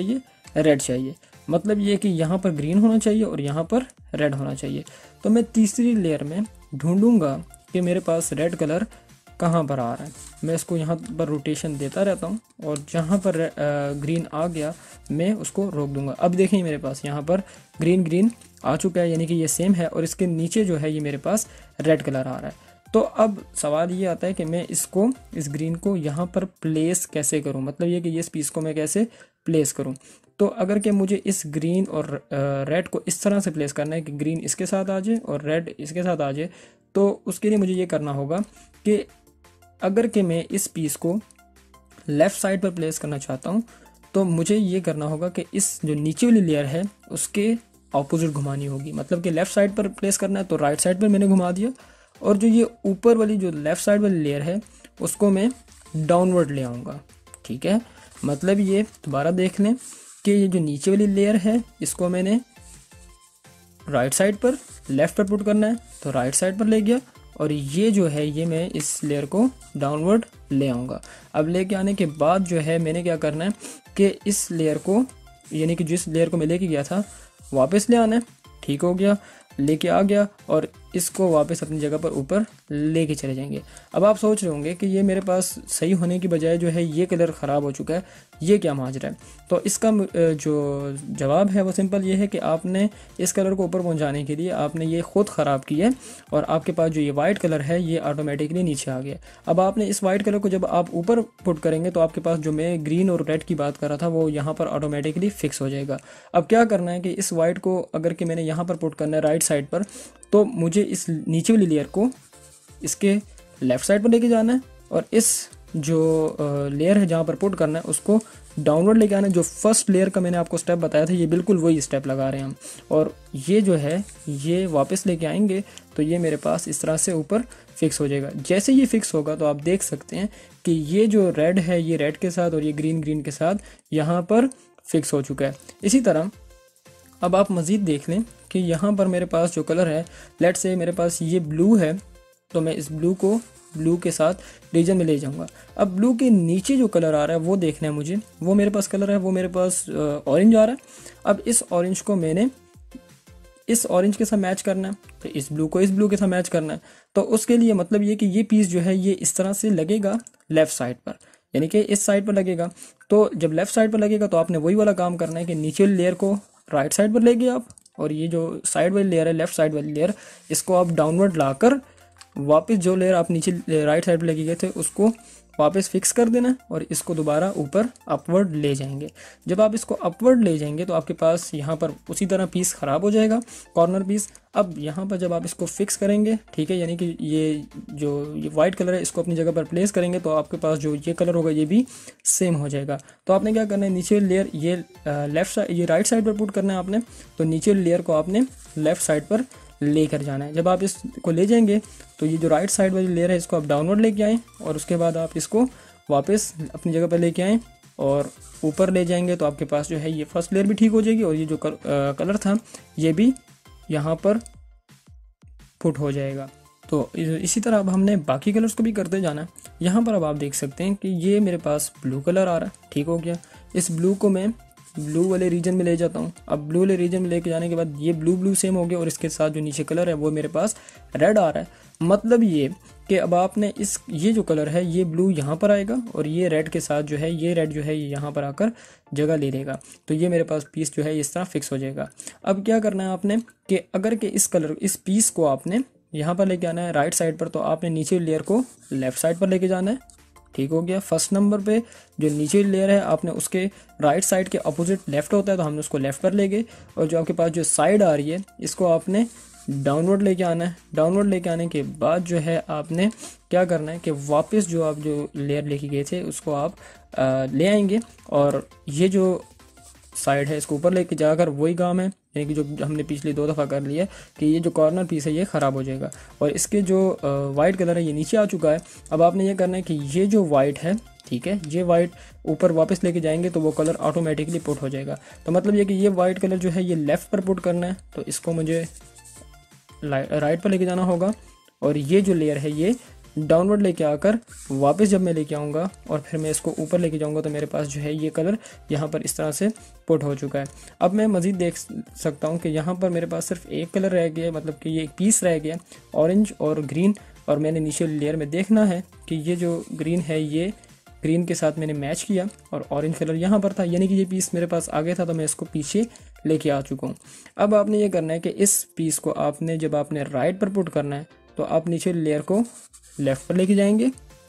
रेड चाहिए। मतलब ये कि यहाँ पर ग्रीन होना चाहिए और यहाँ पर रेड होना चाहिए। तो मैं तीसरी लेयर में ढूंढूंगा कि मेरे पास रेड कलर कहाँ पर आ रहा है। मैं इसको यहाँ पर रोटेशन देता रहता हूँ और जहाँ पर ग्रीन आ गया मैं उसको रोक दूंगा। अब देखें मेरे पास यहाँ पर ग्रीन ग्रीन आ चुका है, यानी कि ये सेम है, और इसके नीचे जो है ये मेरे पास रेड कलर आ रहा है। तो अब सवाल ये आता है कि मैं इसको, इस ग्रीन को यहाँ पर प्लेस कैसे करूँ, मतलब ये कि ये इस पीस को मैं कैसे प्लेस करूँ। तो अगर कि मुझे इस ग्रीन और रेड को इस तरह से प्लेस करना है कि ग्रीन इसके साथ आ जाए और रेड इसके साथ आ जाए, तो उसके लिए मुझे ये करना होगा कि अगर कि मैं इस पीस को लेफ़्ट साइड पर प्लेस करना चाहता हूँ तो मुझे ये करना होगा कि इस जो नीचे वाली लेयर है उसके ऑपोजिट घुमानी होगी। मतलब कि लेफ़्ट साइड पर प्लेस करना है तो राइट साइड पर मैंने घुमा दिया, और जो ये ऊपर वाली जो लेफ़्ट साइड वाली लेयर है उसको मैं डाउनवर्ड ले आऊँगा। ठीक है, मतलब ये दोबारा देख लें कि ये जो नीचे वाली लेयर है इसको मैंने राइट साइड पर, लेफ़्ट पर पुट करना है तो राइट साइड पर ले गया, और ये जो है ये मैं इस लेयर को डाउनवर्ड ले आऊँगा। अब लेके आने के बाद जो है मैंने क्या करना है कि इस लेयर को, यानी कि जिस लेयर को मैं लेके गया था वापस ले आना है। ठीक हो गया, लेके आ गया, और इसको वापस अपनी जगह पर ऊपर लेके चले जाएंगे। अब आप सोच रहे होंगे कि ये मेरे पास सही होने की बजाय जो है ये कलर ख़राब हो चुका है, ये क्या माजरा है। तो इसका जो जवाब है वो सिंपल ये है कि आपने इस कलर को ऊपर पहुंचाने के लिए आपने ये ख़ुद ख़राब किया है, और आपके पास जो ये वाइट कलर है ये ऑटोमेटिकली नीचे आ गया। अब आपने इस वाइट कलर को जब आप ऊपर पुट करेंगे तो आपके पास जो मैं ग्रीन और रेड की बात कर रहा था वो यहाँ पर ऑटोमेटिकली फिक्स हो जाएगा। अब क्या करना है कि इस वाइट को अगर कि मैंने यहाँ पर पुट करना है राइट साइड पर, तो मुझे इस नीचे वाली लेयर को इसके लेफ़्ट साइड पर लेके जाना है, और इस जो लेयर है जहाँ पर पुट करना है उसको डाउनवर्ड लेके आना है। जो फर्स्ट लेयर का मैंने आपको स्टेप बताया था ये बिल्कुल वही स्टेप लगा रहे हैं हम, और ये जो है ये वापस लेके आएंगे तो ये मेरे पास इस तरह से ऊपर फिक्स हो जाएगा। जैसे ये फिक्स होगा तो आप देख सकते हैं कि ये जो रेड है ये रेड के साथ और ये ग्रीन ग्रीन के साथ यहाँ पर फिक्स हो चुका है। इसी तरह अब आप मज़ीद देख लें कि यहाँ पर मेरे पास जो कलर है, लेट्स से मेरे पास ये ब्लू है, तो मैं इस ब्लू को ब्लू के साथ रीजन में ले जाऊंगा। अब ब्लू के नीचे जो कलर आ रहा है वो देखना है मुझे, वो मेरे पास कलर है वो मेरे पास ऑरेंज आ रहा है। अब इस ऑरेंज को मैंने इस ऑरेंज के साथ मैच करना है, तो इस ब्लू को इस ब्लू के साथ मैच करना है। तो उसके लिए मतलब ये कि ये पीस जो है ये इस तरह से लगेगा लेफ़्ट साइड पर, यानी कि इस साइड पर लगेगा। तो जब लेफ़्ट साइड पर लगेगा तो आपने वही वाला काम करना है कि नीचे वाली लेयर को राइट साइड पर ले गए आप, और ये जो साइड वाली लेयर है लेफ़्ट साइड वाली लेयर इसको आप डाउनवर्ड लाकर वापस जो लेयर आप नीचे राइट साइड पर लेके गए थे उसको वापस फिक्स कर देना, और इसको दोबारा ऊपर अपवर्ड ले जाएंगे। जब आप इसको अपवर्ड ले जाएंगे तो आपके पास यहाँ पर उसी तरह पीस ख़राब हो जाएगा, कॉर्नर पीस। अब यहाँ पर जब आप इसको फिक्स करेंगे, ठीक है, यानी कि ये जो ये वाइट कलर है इसको अपनी जगह पर प्लेस करेंगे तो आपके पास जो ये कलर होगा ये भी सेम हो जाएगा। तो आपने क्या करना है, नीचे लेयर ये लेफ़्ट साइड ये राइट साइड पर पुट करना है आपने, तो नीचे लेयर को आपने लेफ़्ट साइड पर लेकर जाना है। जब आप इसको ले जाएंगे तो ये जो राइट साइड वाली लेयर है इसको आप डाउनवर्ड लेके आएँ, और उसके बाद आप इसको वापस अपनी जगह पर लेके आएँ और ऊपर ले जाएंगे तो आपके पास जो है ये फर्स्ट लेयर भी ठीक हो जाएगी, और ये जो कर, आ, कलर था ये भी यहाँ पर पुट हो जाएगा। तो इसी तरह अब हमने बाकी कलर्स को भी करते जाना है। यहाँ पर अब आप देख सकते हैं कि ये मेरे पास ब्लू कलर आ रहा है, ठीक हो गया। इस ब्लू को मैं ब्लू वाले रीजन में ले जाता हूँ। अब ब्लू वाले रीजन में लेके जाने के बाद ये ब्लू ब्लू सेम हो गया, और इसके साथ जो नीचे कलर है वो मेरे पास रेड आ रहा है। मतलब ये कि अब आपने इस ये जो कलर है ये ब्लू यहाँ पर आएगा, और ये रेड के साथ जो है ये रेड जो है ये यहाँ पर आकर जगह ले लेगा, तो ये मेरे पास पीस जो है इस तरह फिक्स हो जाएगा। अब क्या करना है आपने कि अगर के इस कलर इस पीस को आपने यहाँ पर लेके आना है राइट साइड पर, तो आपने नीचे लेयर को लेफ़्ट साइड पर लेके जाना है, ठीक हो गया। फर्स्ट नंबर पे जो नीचे लेयर है आपने उसके राइट साइड के अपोजिट लेफ़्ट होता है तो हमने उसको लेफ़्ट पर ले गए, और जो आपके पास जो साइड आ रही है इसको आपने डाउनवर्ड लेके आना है। डाउनवर्ड लेके आने के बाद जो है आपने क्या करना है कि वापस जो आप जो लेयर लेके गए थे उसको आप आ, ले आएंगे, और ये जो साइड है इसको ऊपर लेके जाकर वही काम है, यानी कि जो हमने पिछली दो दफ़ा कर लिया कि ये जो कॉर्नर पीस है ये ख़राब हो जाएगा, और इसके जो वाइट कलर है ये नीचे आ चुका है। अब आपने ये करना है कि ये जो वाइट है, ठीक है, ये वाइट ऊपर वापस लेके जाएंगे तो वो कलर ऑटोमेटिकली पुट हो जाएगा। तो मतलब ये कि ये वाइट कलर जो है ये लेफ़्ट पर पुट करना है, तो इसको मुझे राइट पर लेके जाना होगा, और ये जो लेयर है ये डाउनवर्ड लेके आकर वापस जब मैं लेके आऊँगा और फिर मैं इसको ऊपर लेके जाऊँगा तो मेरे पास जो है ये कलर यहाँ पर इस तरह से पुट हो चुका है। अब मैं मज़ीद देख सकता हूँ कि यहाँ पर मेरे पास सिर्फ एक कलर रह गया, मतलब कि ये एक पीस रह गया ऑरेंज और ग्रीन, और मैंने नीचे लेयर में देखना है कि ये जो ग्रीन है ये ग्रीन के साथ मैंने मैच किया और ऑरेंज कलर यहाँ पर था, यानी कि ये पीस मेरे पास आ गया था, तो मैं इसको पीछे लेके आ चुका हूँ। अब आपने ये करना है कि इस पीस को आपने जब आपने राइट पर पुट करना है तो आप नीचे लेयर को लेफ़्ट पर लेके जाएंगे,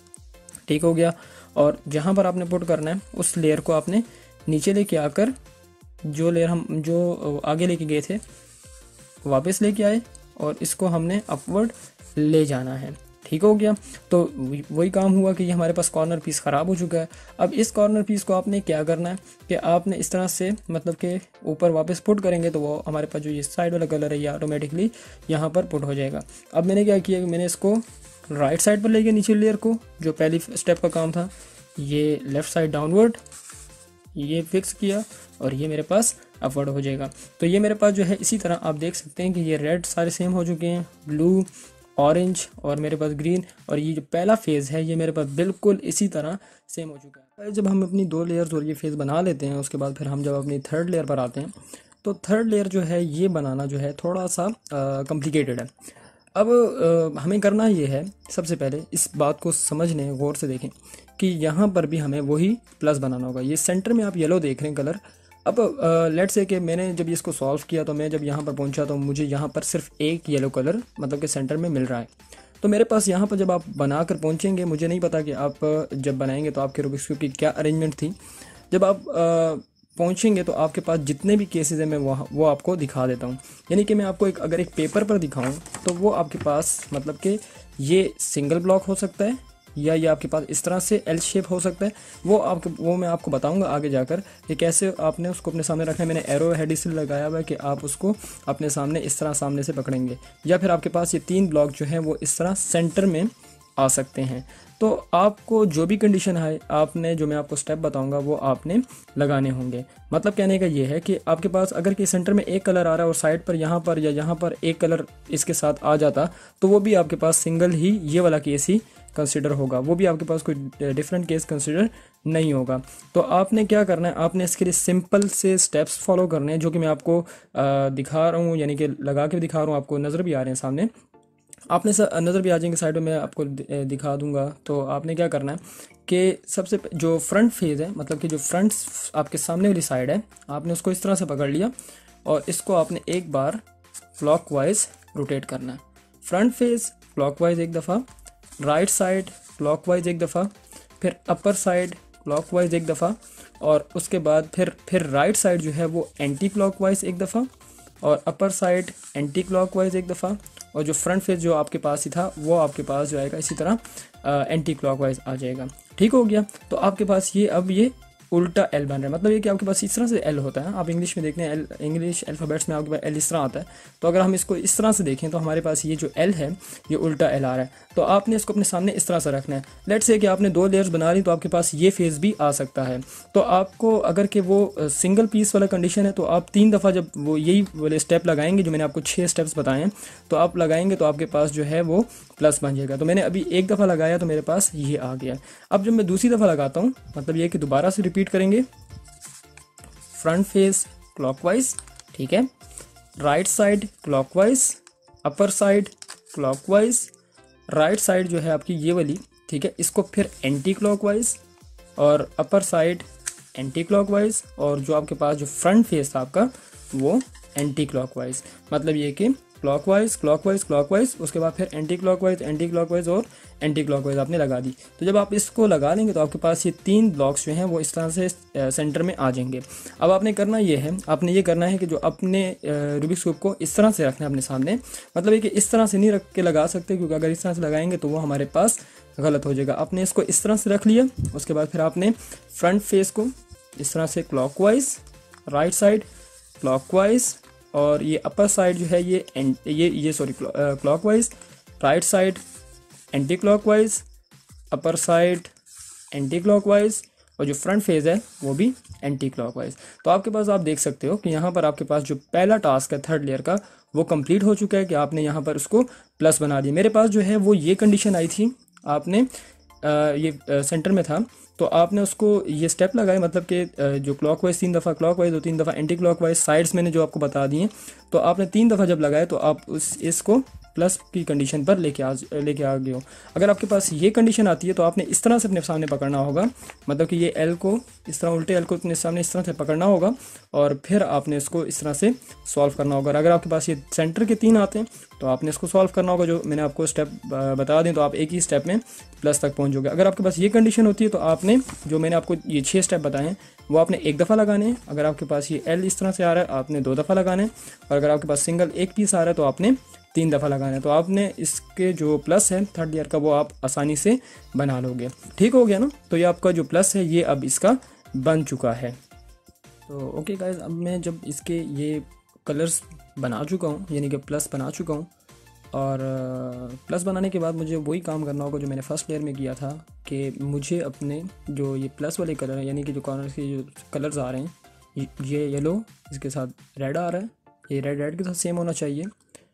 ठीक हो गया। और जहाँ पर आपने पुट करना है उस लेयर को आपने नीचे लेके आकर जो लेयर हम जो आगे लेके गए थे वापस लेके आए और इसको हमने अपवर्ड ले जाना है, ठीक हो गया। तो वही काम हुआ कि ये हमारे पास कॉर्नर पीस ख़राब हो चुका है। अब इस कॉर्नर पीस को आपने क्या करना है कि आपने इस तरह से मतलब कि ऊपर वापस पुट करेंगे तो वो हमारे पास जो ये साइड वाला कलर है ये ऑटोमेटिकली यहाँ पर पुट हो जाएगा। अब मैंने क्या किया कि मैंने इसको राइट साइड पर ले गया नीचे लेयर को, जो पहली स्टेप का काम था, ये लेफ़्ट साइड डाउनवर्ड ये फिक्स किया और ये मेरे पास अपवर्ड हो जाएगा। तो ये मेरे पास जो है इसी तरह आप देख सकते हैं कि ये रेड सारे सेम हो चुके हैं, ब्लू, ऑरेंज और मेरे पास ग्रीन, और ये जो पहला फेज़ है ये मेरे पास बिल्कुल इसी तरह सेम हो चुका है। जब हम अपनी दो लेयर्स और ये फेज़ बना लेते हैं उसके बाद फिर हम जब अपनी थर्ड लेयर पर आते हैं तो थर्ड लेयर जो है ये बनाना जो है थोड़ा सा कॉम्प्लिकेटेड है। अब आ, हमें करना ये है, सबसे पहले इस बात को समझने गौर से देखें कि यहाँ पर भी हमें वही प्लस बनाना होगा। ये सेंटर में आप येलो देख रहे हैं कलर। अब लेट से कि मैंने जब इसको सॉल्व किया तो मैं जब यहाँ पर पहुँचा तो मुझे यहाँ पर सिर्फ एक येलो कलर मतलब कि सेंटर में मिल रहा है। तो मेरे पास यहाँ पर जब आप बना कर पहुँचेंगे, मुझे नहीं पता कि आप जब बनाएंगे तो आपके रूबिक्स क्यूब की क्या अरेंजमेंट थी। जब आप पहुँचेंगे तो आपके पास जितने भी केसेस हैं मैं वहाँ वो आपको दिखा देता हूँ। यानी कि मैं आपको एक अगर एक पेपर पर दिखाऊँ तो वो आपके पास मतलब कि ये सिंगल ब्लॉक हो सकता है या ये आपके पास इस तरह से एल शेप हो सकता है। वो आपको वो मैं आपको बताऊंगा आगे जाकर कि कैसे आपने उसको अपने सामने रखना है। मैंने एरो हेड इसलिए लगाया हुआ है कि आप उसको अपने सामने इस तरह सामने से पकड़ेंगे, या फिर आपके पास ये तीन ब्लॉक जो हैं वो इस तरह सेंटर में आ सकते हैं। तो आपको जो भी कंडीशन है आपने जो मैं आपको स्टेप बताऊंगा वो आपने लगाने होंगे। मतलब कहने का ये है कि आपके पास अगर कि सेंटर में एक कलर आ रहा है और साइड पर यहाँ पर या यहाँ पर एक कलर इसके साथ आ जाता तो वो भी आपके पास सिंगल ही ये वाला केस ही कंसिडर होगा, वो भी आपके पास कोई डिफरेंट केस कंसिडर नहीं होगा। तो आपने क्या करना है, आपने इसके लिए सिंपल से स्टेप्स फॉलो करने हैं जो कि मैं आपको आ, दिखा रहा हूँ, यानी कि लगा के दिखा रहा हूँ, आपको नज़र भी आ रहे हैं सामने, आपने नज़र भी आ जाएंगे साइड में, मैं आपको दिखा दूंगा। तो आपने क्या करना है कि सबसे जो फ्रंट फेज़ है मतलब कि जो फ्रंट आपके सामने वाली साइड है आपने उसको इस तरह से पकड़ लिया और इसको आपने एक बार क्लॉकवाइज रोटेट करना है। फ्रंट फेज़ क्लॉकवाइज एक दफ़ा, राइट साइड क्लॉकवाइज एक दफ़ा, फिर अपर साइड क्लॉकवाइज एक दफ़ा, और उसके बाद फिर फिर राइट साइड जो है वो एंटी क्लॉकवाइज एक दफ़ा, और अपर साइड एंटी क्लॉकवाइज एक दफ़ा, और जो फ्रंट फेस जो आपके पास ही था वो आपके पास जो आएगा इसी तरह एंटी क्लॉकवाइज आ जाएगा। ठीक हो गया। तो आपके पास ये अब ये उल्टा एल बन रहा है, मतलब ये कि आपके पास इस तरह से एल होता है। आप इंग्लिश में देखते हैं एल, इंग्लिश अल्फ़ाबेट्स में आपके पास एल इस तरह आता है। तो अगर हम इसको इस तरह से देखें तो हमारे पास ये जो एल है ये उल्टा एल आ रहा है। तो आपने इसको अपने सामने इस तरह से रखना है। लेट्स से कि आपने दो लेयर्स बना ली तो आपके पास ये फेज़ भी आ सकता है। तो आपको अगर कि वो सिंगल पीस वाला कंडीशन है तो आप तीन दफ़ा जब वो यही वाले स्टेप लगाएंगे जो मैंने आपको छः स्टेप्स बताए हैं तो आप लगाएंगे तो आपके पास जो है वो प्लस बन जाएगा। तो मैंने अभी एक दफ़ा लगाया तो मेरे पास ये आ गया। अब जब मैं दूसरी दफ़ा लगाता हूँ मतलब ये कि दोबारा से रिपीट करेंगे, फ्रंट फेस क्लॉकवाइज, ठीक है, right side clockwise, upper side clockwise, right side जो है आपकी ये वाली, ठीक है, इसको फिर एंटी क्लॉकवाइज और अपर साइड एंटी क्लॉकवाइज, और जो आपके पास जो फ्रंट फेस था आपका वो एंटी क्लॉकवाइज। मतलब ये कि क्लॉकवाइज क्लॉकवाइज क्लॉकवाइज, उसके बाद फिर एंटी क्लॉकवाइज एंटी क्लॉकवाइज और एंटी क्लॉकवाइज आपने लगा दी। तो जब आप इसको लगा लेंगे तो आपके पास ये तीन ब्लॉक्स जो हैं वो इस तरह से सेंटर में आ जाएंगे। अब आपने करना ये है, आपने ये करना है कि जो अपने रूबिक्स क्यूब को इस तरह से रखना है अपने सामने। मतलब ये कि इस तरह से नहीं रख के लगा सकते क्योंकि अगर इस तरह से लगाएंगे तो वो हमारे पास गलत हो जाएगा। आपने इसको इस तरह से रख लिया, उसके बाद फिर आपने फ्रंट फेस को इस तरह से क्लॉकवाइज, राइट साइड क्लॉकवाइज, और ये अपर साइड जो है ये ये ये sorry clockwise, right side anti clockwise, upper side anti clockwise, और जो फ्रंट फेज है वो भी एंटी क्लॉकवाइज। तो आपके पास आप देख सकते हो कि यहाँ पर आपके पास जो पहला टास्क है थर्ड लेयर का वो कंप्लीट हो चुका है कि आपने यहाँ पर उसको प्लस बना दिया। मेरे पास जो है वो ये कंडीशन आई थी आपने आ, ये सेंटर में था तो आपने उसको ये स्टेप लगाए, मतलब कि आ, जो क्लॉकवाइज तीन दफ़ा क्लॉकवाइज और तीन दफ़ा एंटी क्लॉकवाइज साइड्स मैंने जो आपको बता दिए, तो आपने तीन दफ़ा जब लगाए तो आप उस इसको प्लस की कंडीशन पर लेके आ लेके आ गए हो। अगर आपके पास ये कंडीशन आती है तो आपने इस तरह से अपने सामने पकड़ना होगा, मतलब कि ये एल को इस तरह उल्टे एल को अपने सामने इस तरह से पकड़ना होगा और फिर आपने इसको इस तरह से सॉल्व करना होगा। अगर आपके पास ये सेंटर के तीन आते हैं तो आपने इसको सॉल्व करना होगा, जो मैंने आपको स्टेप बता दें तो आप एक ही स्टेप में प्लस तक पहुँचोगे। अगर आपके पास ये कंडीशन होती है तो आपने जो मैंने आपको ये छः स्टेप बताए हैं वो आपने एक दफ़ा लगाने हैं। अगर आपके पास ये एल इस तरह से आ रहा है आपने दो दफ़ा लगाने हैं, और अगर आपके पास सिंगल एक पीस आ रहा है तो आपने तीन दफ़ा लगाना है। तो आपने इसके जो प्लस है थर्ड लेयर का वो आप आसानी से बना लोगे। ठीक हो गया ना। तो ये आपका जो प्लस है ये अब इसका बन चुका है। तो ओके गाइस, अब मैं जब इसके ये कलर्स बना चुका हूँ, यानी कि प्लस बना चुका हूँ, और प्लस बनाने के बाद मुझे वही काम करना होगा जो मैंने फर्स्ट लेयर में किया था, कि मुझे अपने जो ये प्लस वाले कलर हैं, यानी कि जो कॉर्नर के जो कलर्स आ रहे हैं, ये येलो इसके साथ रेड आ रहा है, ये रेड रेड के साथ सेम होना चाहिए,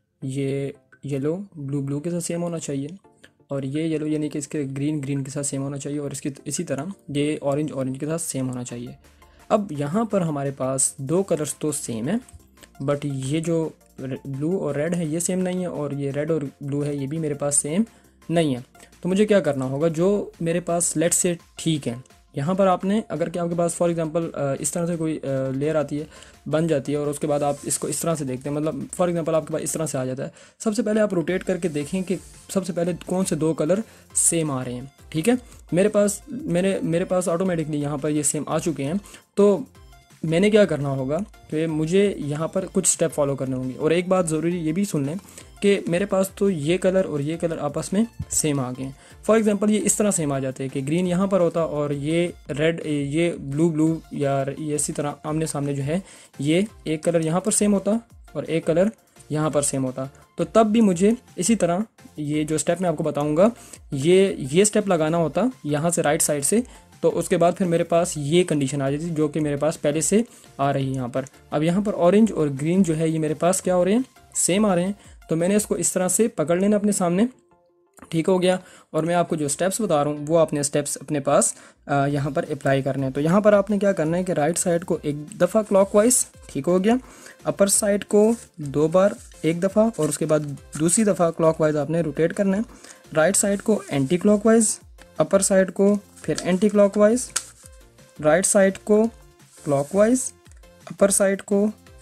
ये येलो ब्लू ब्लू के साथ सेम होना चाहिए, और ये येलो यानी कि इसके ग्रीन ग्रीन के साथ सेम होना चाहिए, और इसकी इसी तरह ये ऑरेंज ऑरेंज के साथ सेम होना चाहिए। अब यहाँ पर हमारे पास दो कलर्स तो सेम है, बट ये जो ब्लू और रेड है ये सेम नहीं है, और ये रेड और ब्लू है ये भी मेरे पास सेम नहीं है। तो मुझे क्या करना होगा, जो मेरे पास लेट से ठीक है, यहाँ पर आपने अगर कि आपके पास फॉर एग्जांपल इस तरह से कोई लेयर आती है बन जाती है और उसके बाद आप इसको इस तरह से देखते हैं, मतलब फॉर एग्जांपल आपके पास इस तरह से आ जाता है, सबसे पहले आप रोटेट करके देखें कि सबसे पहले कौन से दो कलर सेम आ रहे हैं। ठीक है, मेरे पास मेरे मेरे पास ऑटोमेटिकली यहाँ पर ये सेम आ चुके हैं। तो मैंने क्या करना होगा कि मुझे यहाँ पर कुछ स्टेप फॉलो करने होंगे। और एक बात ज़रूरी ये भी सुन लें कि मेरे पास तो ये कलर और ये कलर आपस में सेम आ गए हैं। फॉर एग्जांपल ये इस तरह सेम आ जाते हैं कि ग्रीन यहाँ पर होता और ये रेड ये ब्लू ब्लू या ये इसी तरह आमने सामने जो है ये एक कलर यहाँ पर सेम होता और एक कलर यहाँ पर सेम होता। तो तब भी मुझे इसी तरह ये जो स्टेप मैं आपको बताऊँगा ये ये स्टेप लगाना होता यहाँ से राइट साइड से। तो उसके बाद फिर मेरे पास ये कंडीशन आ जाती जो कि मेरे पास पहले से आ रही है यहाँ पर। अब यहाँ पर ऑरेंज और ग्रीन जो है ये मेरे पास क्या हो रहे हैं, सेम आ रहे हैं। तो मैंने इसको इस तरह से पकड़ लेना अपने सामने। ठीक हो गया। और मैं आपको जो स्टेप्स बता रहा हूँ वो आपने स्टेप्स अपने पास यहाँ पर अप्लाई करने हैं। तो यहाँ पर आपने क्या करना है कि राइट साइड को एक दफ़ा क्लॉकवाइज, ठीक हो गया, अपर साइड को दो बार एक दफ़ा और उसके बाद दूसरी दफ़ा क्लॉकवाइज आपने रोटेट करना है। राइट साइड को एंटी क्लॉकवाइज, अपर साइड को फिर एंटी क्लॉकवाइज, राइट साइड को क्लॉकवाइज, अपर साइड को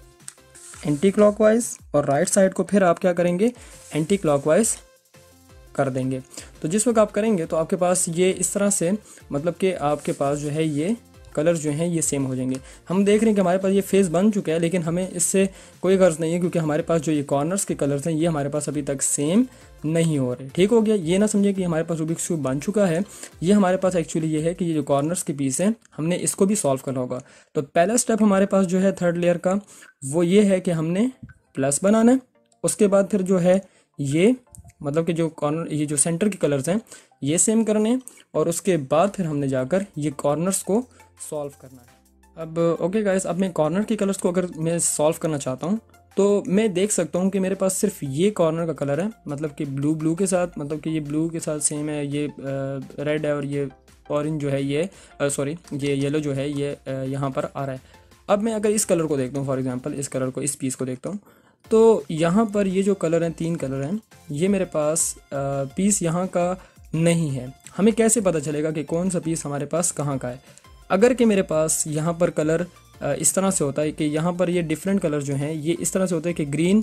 एंटी क्लॉकवाइज और राइट साइड को फिर आप क्या करेंगे, एंटी क्लॉकवाइज कर देंगे। तो जिस वक्त आप करेंगे तो आपके पास ये इस तरह से, मतलब कि आपके पास जो है ये कलर जो हैं ये सेम हो जाएंगे। हम देख रहे हैं कि हमारे पास ये फेस बन चुका है, लेकिन हमें इससे कोई गर्ज नहीं है क्योंकि हमारे पास जो ये कॉर्नर्स के कलर्स हैं ये हमारे पास अभी तक सेम नहीं हो रहे। ठीक हो गया। ये ना समझे कि हमारे पास रूबिक्स क्यूब बन चुका है, ये हमारे पास एक्चुअली ये है कि ये जो कॉर्नर्स के पीस हैं हमने इसको भी सॉल्व करना होगा। तो पहला स्टेप हमारे पास जो है थर्ड लेयर का वो ये है कि हमने प्लस बनाना है। उसके बाद फिर जो है ये मतलब कि जो कॉर्नर ये जो सेंटर के कलर्स हैं ये सेम करने हैं और उसके बाद फिर हमने जाकर ये कॉर्नर्स को सॉल्व करना है। अब ओके गाइस, अब मैं कॉर्नर के कलर्स को अगर मैं सॉल्व करना चाहता हूँ तो मैं देख सकता हूँ कि मेरे पास सिर्फ ये कॉर्नर का कलर है, मतलब कि ब्लू ब्लू के साथ, मतलब कि ये ब्लू के साथ सेम है, ये रेड है और ये ऑरेंज जो है ये सॉरी ये येलो जो है ये यहाँ पर आ रहा है। अब मैं अगर इस कलर को देखता हूँ, फॉर एग्जांपल इस कलर को, इस पीस को देखता हूँ, तो यहाँ पर ये जो कलर हैं, तीन कलर हैं, ये मेरे पास पीस यहाँ का नहीं है। हमें कैसे पता चलेगा कि कौन सा पीस हमारे पास कहाँ का है? अगर कि मेरे पास यहाँ पर कलर इस तरह से होता है कि यहाँ पर ये डिफरेंट कलर जो हैं ये इस तरह से होता है कि ग्रीन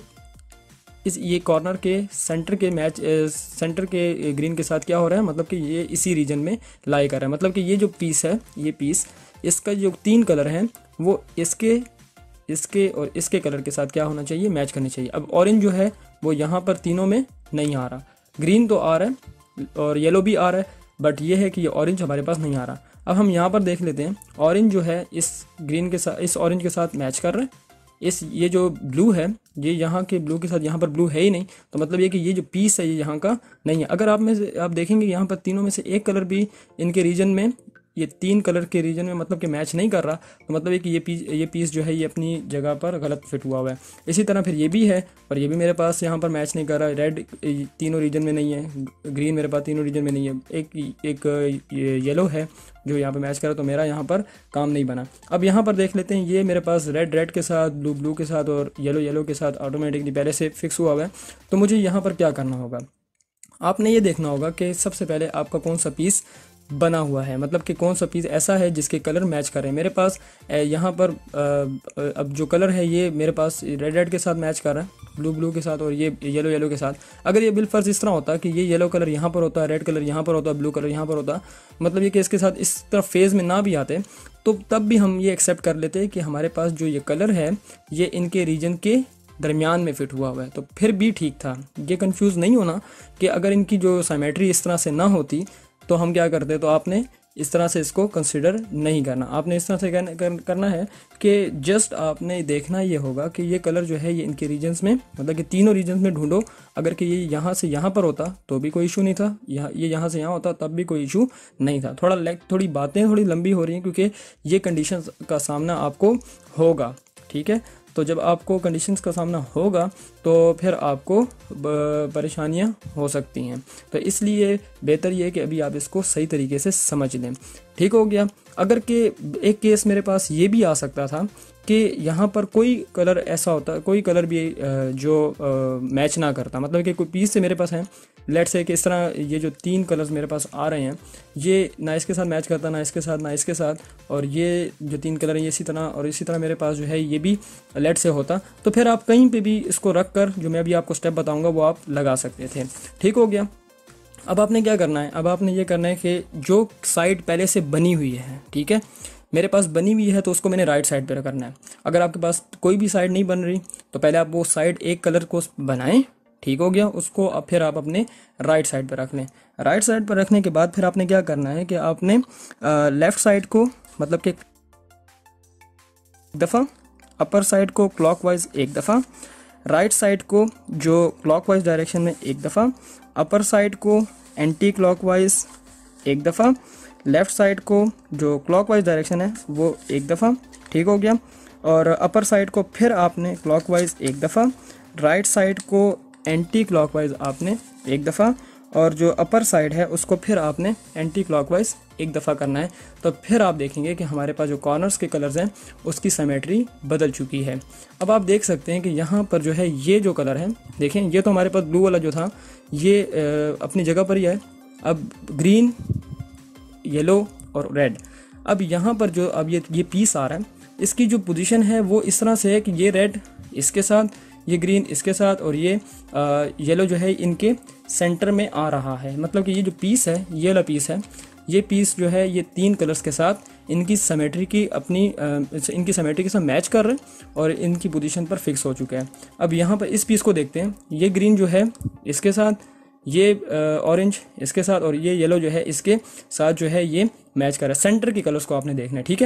इस ये कॉर्नर के सेंटर के मैच सेंटर के ग्रीन के साथ क्या हो रहा है, मतलब कि ये इसी रीजन में लाई कर रहा है। मतलब कि ये जो पीस है, ये पीस, इसका जो तीन कलर हैं वो इसके इसके और इसके कलर के साथ क्या होना चाहिए, मैच करनी चाहिए। अब ऑरेंज जो है वो यहाँ पर तीनों में नहीं आ रहा, ग्रीन तो आ रहा है और येलो भी आ रहा है, बट ये है कि ये ऑरेंज हमारे पास नहीं आ रहा। अब हम यहाँ पर देख लेते हैं, ऑरेंज जो है इस ग्रीन के साथ, इस ऑरेंज के साथ मैच कर रहा है। इस ये जो ब्लू है ये यहाँ के ब्लू के साथ, यहाँ पर ब्लू है ही नहीं, तो मतलब ये कि ये जो पीस है ये यहाँ का नहीं है। अगर आप में से आप देखेंगे यहाँ पर तीनों में से एक कलर भी इनके रीजन में ये तीन कलर के रीजन में मतलब कि मैच नहीं कर रहा, तो मतलब है कि ये पीस ये पीस जो है ये अपनी जगह पर गलत फिट हुआ हुआ है। इसी तरह फिर ये भी है, और ये भी मेरे पास यहाँ पर मैच नहीं कर रहा है। रेड तीनों रीजन में नहीं है, ग्रीन मेरे पास तीनों रीजन में नहीं है, एक एक येलो है जो यहाँ पे मैच कर रहा है, तो मेरा यहाँ पर काम नहीं बना। अब यहाँ पर देख लेते हैं, ये मेरे पास रेड रेड के साथ, ब्लू ब्लू के साथ और येलो येलो के साथ ऑटोमेटिकली पहले से फिक्स हुआ हुआ है। तो मुझे यहाँ पर क्या करना होगा, आपने ये देखना होगा कि सबसे पहले आपका कौन सा पीस बना हुआ है, मतलब कि कौन सा पीस ऐसा है जिसके कलर मैच कर रहे हैं। मेरे पास यहाँ पर अब जो कलर है ये मेरे पास रेड रेड के साथ मैच कर रहा है, ब्लू ब्लू के साथ और ये येलो येलो के साथ। अगर ये बिलफर्ज इस तरह होता कि ये येलो कलर यहाँ पर होता, रेड कलर यहाँ पर होता, ब्लू कलर यहाँ पर होता, मतलब ये कि इसके साथ इस तरह फेज़ में ना भी आते, तो तब भी हम ये एक्सेप्ट कर लेते कि हमारे पास जो ये कलर है ये इनके रीजन के दरमियान में फिट हुआ हुआ है, तो फिर भी ठीक था। ये कंफ्यूज नहीं होना कि अगर इनकी जो सिमेट्री इस तरह से ना होती तो हम क्या करते, तो आपने इस तरह से इसको कंसिडर नहीं करना। आपने इस तरह से कर, कर, करना है कि जस्ट आपने देखना ये होगा कि ये कलर जो है ये इनके रीजन्स में, मतलब कि तीनों रीजन्स में ढूंढो। अगर कि ये यहाँ से यहाँ पर होता तो भी कोई इशू नहीं था, यहाँ ये यहाँ से यहाँ होता तब भी कोई इशू नहीं था। थोड़ा लेग थोड़ी बातें थोड़ी लंबी हो रही हैं क्योंकि ये कंडीशन का सामना आपको होगा, ठीक है। तो जब आपको कंडीशंस का सामना होगा तो फिर आपको परेशानियां हो सकती हैं, तो इसलिए बेहतर ये है कि अभी आप इसको सही तरीके से समझ लें। ठीक हो गया। अगर कि एक केस मेरे पास ये भी आ सकता था कि यहाँ पर कोई कलर ऐसा होता, कोई कलर भी जो मैच ना करता, मतलब कि कोई पीस से मेरे पास है, लेट्स से कि इस तरह ये जो तीन कलर्स मेरे पास आ रहे हैं ये ना इसके साथ मैच करता, ना इसके साथ, ना इसके साथ, और ये जो तीन कलर हैं ये इसी तरह और इसी तरह मेरे पास जो है ये भी लेट से होता, तो फिर आप कहीं पे भी इसको रख कर जो मैं अभी आपको स्टेप बताऊंगा वो आप लगा सकते थे। ठीक हो गया। अब आपने क्या करना है, अब आपने ये करना है कि जो साइड पहले से बनी हुई है, ठीक है, मेरे पास बनी हुई है तो उसको मैंने राइट साइड पे करना है। अगर आपके पास कोई भी साइड नहीं बन रही तो पहले आप वो साइड एक कलर को बनाएं, ठीक हो गया, उसको अब फिर आप अपने राइट साइड पर रख लें। राइट साइड पर रखने के बाद फिर आपने क्या करना है कि आपने लेफ़्ट साइड को मतलब कि एक दफ़ा, अपर साइड को क्लॉकवाइज एक दफ़ा, राइट साइड को जो क्लॉकवाइज डायरेक्शन में एक दफ़ा, अपर साइड को एंटी क्लॉकवाइज एक दफ़ा, लेफ़्ट साइड को जो क्लॉकवाइज डायरेक्शन है वो एक दफ़ा, ठीक हो गया। और अपर साइड को फिर आपने क्लॉकवाइज एक दफ़ा, राइट साइड को एंटी क्लॉकवाइज आपने एक दफ़ा, और जो अपर साइड है उसको फिर आपने एंटी क्लॉकवाइज एक दफ़ा करना है। तो फिर आप देखेंगे कि हमारे पास जो कॉर्नर्स के कलर्स हैं उसकी सिमेट्री बदल चुकी है। अब आप देख सकते हैं कि यहाँ पर जो है ये जो कलर है, देखें ये तो हमारे पास ब्लू वाला जो था ये आ, अपनी जगह पर ही है। अब ग्रीन, येलो और रेड, अब यहाँ पर जो अब ये ये पीस आ रहा है इसकी जो पोजीशन है वो इस तरह से है कि ये रेड इसके साथ, ये ग्रीन इसके साथ और ये येलो जो है इनके सेंटर में आ रहा है। मतलब कि ये जो पीस है, ये वाला पीस है, ये पीस जो है ये तीन कलर्स के साथ इनकी सिमेट्री की अपनी आ, इनकी सिमेट्री के साथ मैच कर रहे हैं और इनकी पोजीशन पर फिक्स हो चुका है। अब यहाँ पर इस पीस को देखते हैं, ये ग्रीन जो है इसके साथ, ये ऑरेंज इसके साथ और ये येलो जो है इसके साथ जो है ये मैच कर रहा है। सेंटर के कलर्स को आपने देखना है, ठीक है।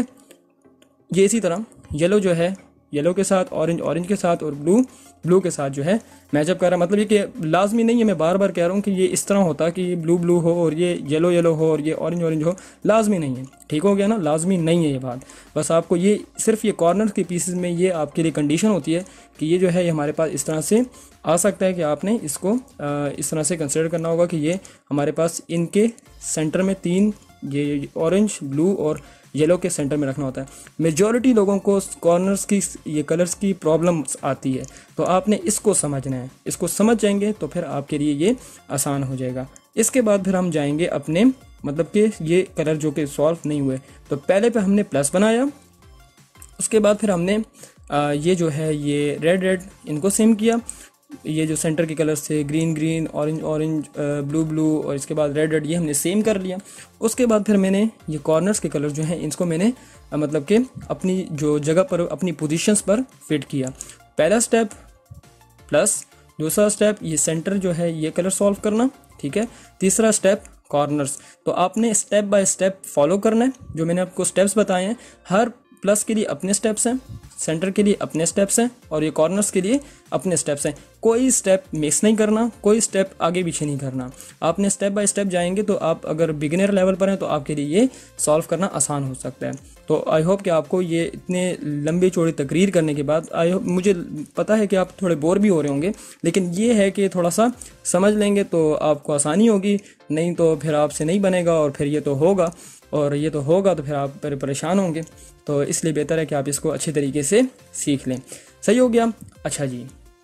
ये इसी तरह येलो जो है येलो के साथ, ऑरेंज ऑरेंज के साथ और ब्लू ब्लू के साथ जो है मैचअप कर रहा है। मतलब ये कि लाजमी नहीं है, मैं बार बार कह रहा हूँ कि ये इस तरह होता कि ये ब्लू ब्लू हो और ये येलो येलो हो और ये ऑरेंज ऑरेंज हो, लाजमी नहीं है। ठीक हो गया ना, लाजमी नहीं है ये बात। बस आपको ये सिर्फ ये कॉर्नर के पीसेस में ये आपके लिए कंडीशन होती है कि ये जो है ये हमारे पास इस तरह से आ सकता है कि आपने इसको इस तरह से कंसिडर करना होगा कि ये हमारे पास इनके सेंटर में तीन, ये ऑरेंज, ब्लू और येलो के सेंटर में रखना होता है। मेजॉरिटी लोगों को कॉर्नर्स की ये कलर्स की प्रॉब्लम्स आती है, तो आपने इसको समझना है। इसको समझ जाएंगे तो फिर आपके लिए ये आसान हो जाएगा। इसके बाद फिर हम जाएंगे अपने मतलब कि ये कलर जो कि सॉल्व नहीं हुए, तो पहले पे हमने प्लस बनाया, उसके बाद फिर हमने आ, ये जो है ये रेड रेड इनको सेम किया, ये जो सेंटर के कलर्स थे green green, orange orange, blue blue और इसके बाद रेड रेड, ये हमने सेम कर लिया। उसके बाद फिर मैंने ये कॉर्नर्स के कलर जो हैं इनको मैंने मतलब कि अपनी जो जगह पर अपनी पोजीशंस पर फिट किया। पहला स्टेप प्लस, दूसरा स्टेप ये सेंटर जो है ये कलर सॉल्व करना, ठीक है, तीसरा स्टेप कॉर्नर्स। तो आपने स्टेप बाय स्टेप फॉलो करना है, जो मैंने आपको स्टेप्स बताए हैं हर प्लस के लिए अपने स्टेप्स हैं, सेंटर के लिए अपने स्टेप्स हैं और ये कॉर्नर्स के लिए अपने स्टेप्स हैं। कोई स्टेप मिस नहीं करना, कोई स्टेप आगे पीछे नहीं करना। आपने स्टेप बाय स्टेप जाएंगे तो आप अगर बिगिनर लेवल पर हैं तो आपके लिए ये सॉल्व करना आसान हो सकता है। तो आई होप कि आपको ये इतने लंबी चौड़ी तकरीर करने के बाद आई होप, मुझे पता है कि आप थोड़े बोर भी हो रहे होंगे, लेकिन ये है कि थोड़ा सा समझ लेंगे तो आपको आसानी होगी, नहीं तो फिर आपसे नहीं बनेगा और फिर ये तो होगा और ये तो होगा तो फिर आप पर परेशान होंगे। तो इसलिए बेहतर है कि आप इसको अच्छे तरीके से सीख लें। सही हो गया। अच्छा जी,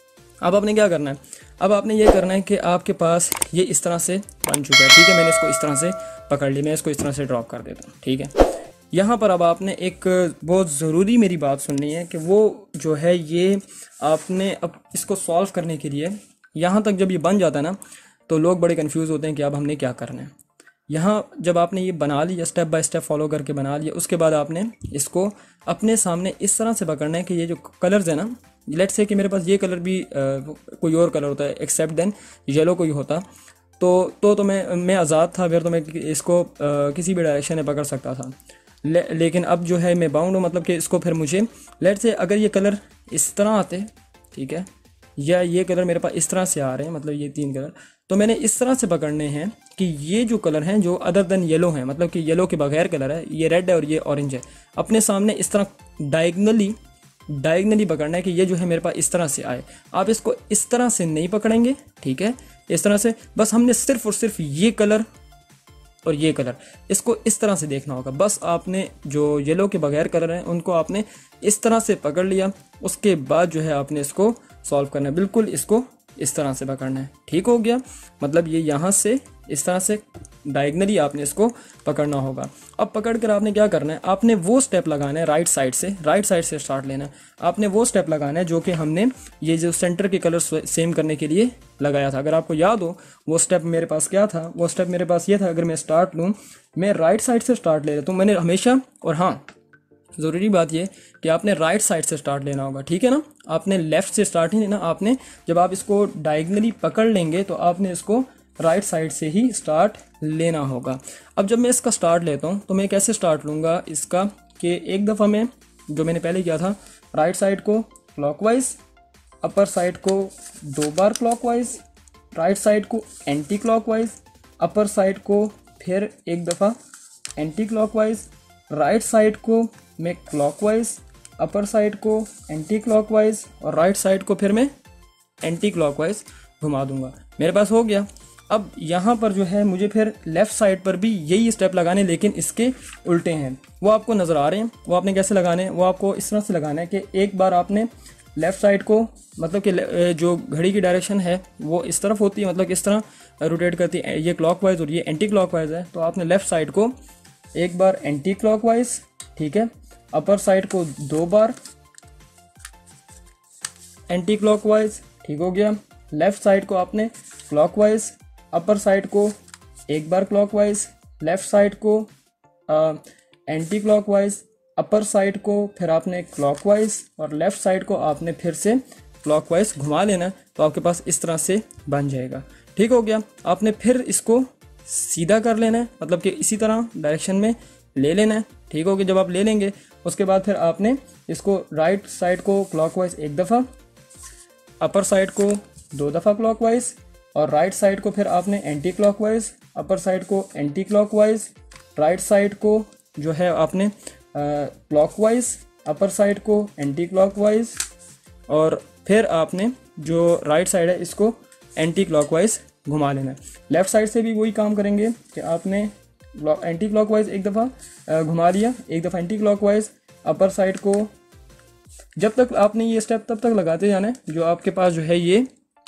अब आपने क्या करना है, अब आपने ये करना है कि आपके पास ये इस तरह से बन चुका है, ठीक है। मैंने इसको इस तरह से पकड़ लिया, मैं इसको इस तरह से ड्रॉप कर देता हूँ, ठीक है। यहाँ पर अब आपने एक बहुत ज़रूरी मेरी बात सुननी है कि वो जो है ये आपने अब इसको सॉल्व करने के लिए यहाँ तक जब ये बन जाता है ना तो लोग बड़े कंफ्यूज होते हैं कि अब हमने क्या करना है। यहाँ जब आपने ये बना लिया, स्टेप बाय स्टेप फॉलो करके बना लिया, उसके बाद आपने इसको अपने सामने इस तरह से पकड़ना है कि ये जो कलर्स है ना, लेट्स से कि मेरे पास ये कलर भी आ, कोई और कलर होता है एक्सेप्ट देन येलो कोई होता तो तो तो मैं मैं आज़ाद था, फिर तो मैं इसको आ, किसी भी डायरेक्शन में पकड़ सकता था। ले, लेकिन अब जो है मैं बाउंड हूँ, मतलब कि इसको फिर मुझे लेट्स से अगर ये कलर इस तरह आते, ठीक है, या ये कलर मेरे पास इस तरह से आ रहे हैं, मतलब ये तीन कलर, तो मैंने इस तरह से पकड़ने हैं कि ये जो कलर हैं जो अदर देन येलो हैं, मतलब कि येलो के बगैर कलर है, ये रेड है और ये ऑरेंज है, अपने सामने इस तरह डायगनली डायगनली पकड़ना है कि ये जो है मेरे पास इस तरह से आए। आप इसको इस तरह से नहीं पकड़ेंगे, ठीक है, इस तरह से बस हमने सिर्फ और सिर्फ ये कलर और ये कलर इसको इस तरह से देखना होगा। बस आपने जो येलो के बगैर कलर हैं उनको आपने इस तरह से पकड़ लिया, उसके बाद जो है आपने इसको सॉल्व करना है, बिल्कुल इसको इस तरह से पकड़ना है। ठीक हो गया, मतलब ये यहाँ से इस तरह से डायगनली आपने इसको पकड़ना होगा। अब पकड़ कर आपने क्या करना है, आपने वो स्टेप लगाना है राइट साइड से, राइट साइड से स्टार्ट लेना है। आपने वो स्टेप लगाना है जो कि हमने ये जो सेंटर के कलर सेम करने के लिए लगाया था। अगर आपको याद हो वो स्टेप मेरे पास क्या था, वो स्टेप मेरे पास ये था, अगर मैं स्टार्ट लूँ, मैं राइट साइड से स्टार्ट ले रहा हूँ मैंने हमेशा, और हाँ ज़रूरी बात ये कि आपने राइट साइड से स्टार्ट लेना होगा, ठीक है ना। आपने लेफ़्ट से स्टार्ट नहीं लेना, आपने जब आप इसको डायगनली पकड़ लेंगे तो आपने इसको राइट साइड से ही स्टार्ट लेना होगा। अब जब मैं इसका स्टार्ट लेता हूँ तो मैं कैसे स्टार्ट लूँगा इसका, कि एक दफ़ा मैं जो मैंने पहले किया था, राइट साइड को क्लॉकवाइज, अपर साइड को दो बार क्लॉकवाइज, राइट साइड को एंटी क्लॉकवाइज, अपर साइड को फिर एक दफ़ा एंटी क्लॉकवाइज, राइट साइड को मैं क्लॉकवाइज, अपर साइड को एंटी क्लॉकवाइज और राइट साइड को फिर मैं एंटी क्लॉकवाइज घुमा दूंगा। मेरे पास हो गया। अब यहाँ पर जो है मुझे फिर लेफ़्ट साइड पर भी यही स्टेप लगाने, लेकिन इसके उल्टे हैं, वो आपको नज़र आ रहे हैं। वो आपने कैसे लगाने हैं, वो आपको इस तरह से लगाना है कि एक बार आपने लेफ़्ट साइड को, मतलब कि जो घड़ी की डायरेक्शन है वो इस तरफ होती है, मतलब इस तरह रोटेट करती है, ये क्लॉकवाइज और ये एंटी क्लॉकवाइज है, तो आपने लेफ़्ट साइड को एक बार एंटी क्लॉकवाइज, ठीक है, अपर साइड को दो बार एंटी क्लॉकवाइज, ठीक हो गया। लेफ़्ट साइड को आपने क्लॉकवाइज, अपर साइड को एक बार क्लॉकवाइज, लेफ़्ट साइड को एंटी क्लॉकवाइज, अपर साइड को फिर आपने क्लॉकवाइज और लेफ़्ट साइड को आपने फिर से क्लॉकवाइज घुमा लेना, तो आपके पास इस तरह से बन जाएगा। ठीक हो गया। आपने फिर इसको सीधा कर लेना है, मतलब कि इसी तरह डायरेक्शन में ले लेना है। ठीक हो गया। जब आप ले लेंगे उसके बाद फिर आपने इसको राइट साइड को क्लॉकवाइज एक दफ़ा, अपर साइड को दो दफ़ा क्लॉकवाइज और राइट साइड को फिर आपने एंटी क्लॉकवाइज, अपर साइड को एंटी क्लॉकवाइज, राइट साइड को जो है आपने क्लॉकवाइज, अपर साइड को एंटी क्लॉकवाइज और फिर आपने जो राइट साइड है इसको एंटी क्लॉकवाइज घुमा लेना है। लेफ़्ट साइड से भी वही काम करेंगे कि आपने एंटी क्लॉकवाइज एक दफ़ा घुमा लिया, एक दफ़ा एंटी क्लॉकवाइज, अपर साइड को, जब तक आपने ये स्टेप तब तक लगाते जाना है जो आपके पास जो है ये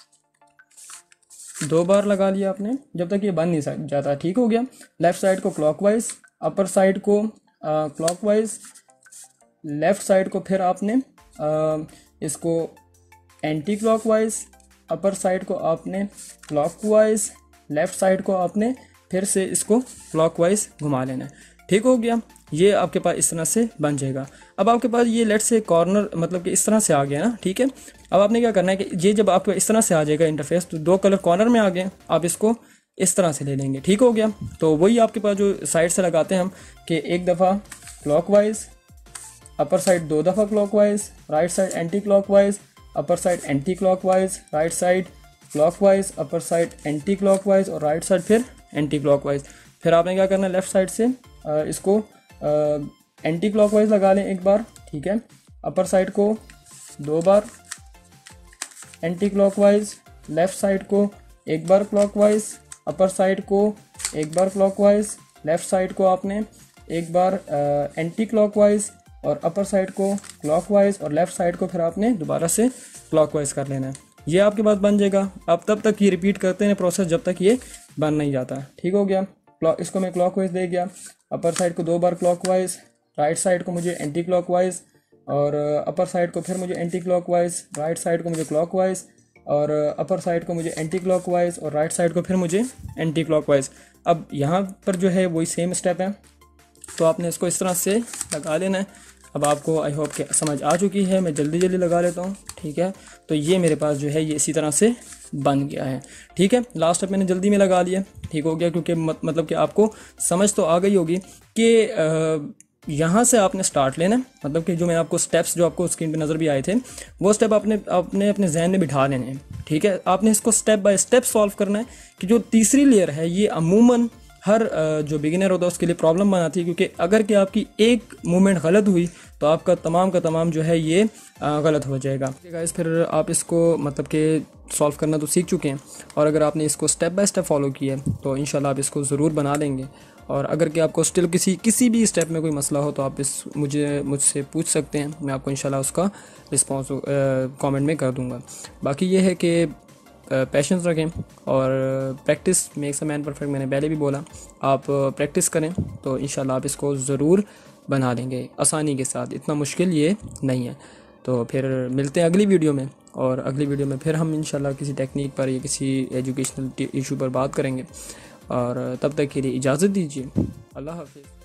दो बार लगा लिया आपने, जब तक ये बन नहीं जाता। ठीक हो गया। लेफ़्ट साइड को क्लॉकवाइज, अपर साइड को क्लॉकवाइज, लेफ़्ट साइड को फिर आपने आ, इसको एंटी क्लॉकवाइज, अपर साइड को आपने क्लॉकवाइज, लेफ़्ट साइड को आपने फिर से इसको क्लॉकवाइज घुमा लेना है। ठीक हो गया। ये आपके पास इस तरह से बन जाएगा। अब आपके पास ये लेट से कॉर्नर मतलब कि इस तरह से आ गया ना, ठीक है। अब आपने क्या करना है कि ये जब आपको इस तरह से आ जाएगा इंटरफेस, तो दो कलर कॉर्नर में आ गए, आप इसको इस तरह से ले लेंगे। ठीक हो गया। तो वही आपके पास जो साइड से लगाते हैं हम कि एक दफ़ा क्लॉकवाइज, अपर साइड दो दफ़ा clockwise, right side anti clockwise, upper side anti clockwise, right side clockwise, upper side anti clockwise और राइट साइड फिर एंटी क्लॉकवाइज। फिर आपने क्या करना है, लेफ़्ट साइड से आ, इसको एंटी क्लॉकवाइज लगा लें एक बार, ठीक है। अपर साइड को दो बार एंटी क्लॉकवाइज, लेफ़्ट साइड को एक बार क्लॉकवाइज, अपर साइड को एक बार क्लॉकवाइज, लेफ़्ट साइड को आपने एक बार एंटी क्लॉकवाइज और अपर साइड को क्लॉकवाइज और लेफ़्ट साइड को फिर आपने दोबारा से क्लॉकवाइज कर लेना है। ये आपके पास बन जाएगा। आप तब तक ये रिपीट करते हैं प्रोसेस जब तक ये बन नहीं जाता। ठीक हो गया। क्लॉक इसको मैं क्लॉकवाइज दे गया, अपर साइड को दो बार क्लॉकवाइज, राइट साइड को मुझे एंटी क्लॉकवाइज और अपर साइड को फिर मुझे एंटी क्लॉकवाइज, राइट साइड को मुझे क्लॉकवाइज और अपर साइड को मुझे एंटी क्लॉकवाइज और राइट साइड को फिर मुझे एंटी क्लॉकवाइज। अब यहाँ पर जो है वही सेम स्टेप है, तो आपने इसको इस तरह से लगा लेना है। अब आपको आई होप कि समझ आ चुकी है, मैं जल्दी जल्दी लगा लेता हूँ। ठीक है, तो ये मेरे पास जो है ये इसी तरह से बन गया है। ठीक है, लास्ट स्टेप मैंने जल्दी में लगा लिया। ठीक हो गया, क्योंकि मत, मतलब कि आपको समझ तो आ गई होगी कि यहाँ से आपने स्टार्ट लेना है। मतलब कि जो मैं आपको स्टेप्स जो आपको स्क्रीन पे नज़र भी आए थे वो स्टेप आपने अपने अपने जहन में बिठा लेने हैं। ठीक है, आपने इसको स्टेप बाय स्टेप सॉल्व करना है कि जो तीसरी लेयर है ये अमूमन हर जो बिगिनर होता है उसके लिए प्रॉब्लम बनाती है, क्योंकि अगर कि आपकी एक मूवमेंट गलत हुई तो आपका तमाम का तमाम जो है ये गलत हो जाएगा। गाइस, फिर आप इसको मतलब कि सॉल्व करना तो सीख चुके हैं, और अगर आपने इसको स्टेप बाय स्टेप फॉलो किया तो इंशाल्लाह आप इसको ज़रूर बना लेंगे। और अगर कि आपको स्टिल किसी किसी भी स्टेप में कोई मसला हो तो आप इस मुझे मुझसे पूछ सकते हैं, मैं आपको इंशाल्लाह उसका रिस्पॉन्स कमेंट में कर दूंगा। बाकी ये है कि पैशंस रखें और practice makes a man perfect, मैंने पहले भी बोला। आप प्रैक्टिस करें तो इंशाल्लाह आप इसको ज़रूर बना लेंगे आसानी के साथ, इतना मुश्किल ये नहीं है। तो फिर मिलते हैं अगली वीडियो में, और अगली वीडियो में फिर हम इंशाल्लाह किसी टेक्निक पर या किसी एजुकेशनल इशू पर बात करेंगे। और तब तक के लिए इजाज़त दीजिए। अल्लाह हाफ़िज़।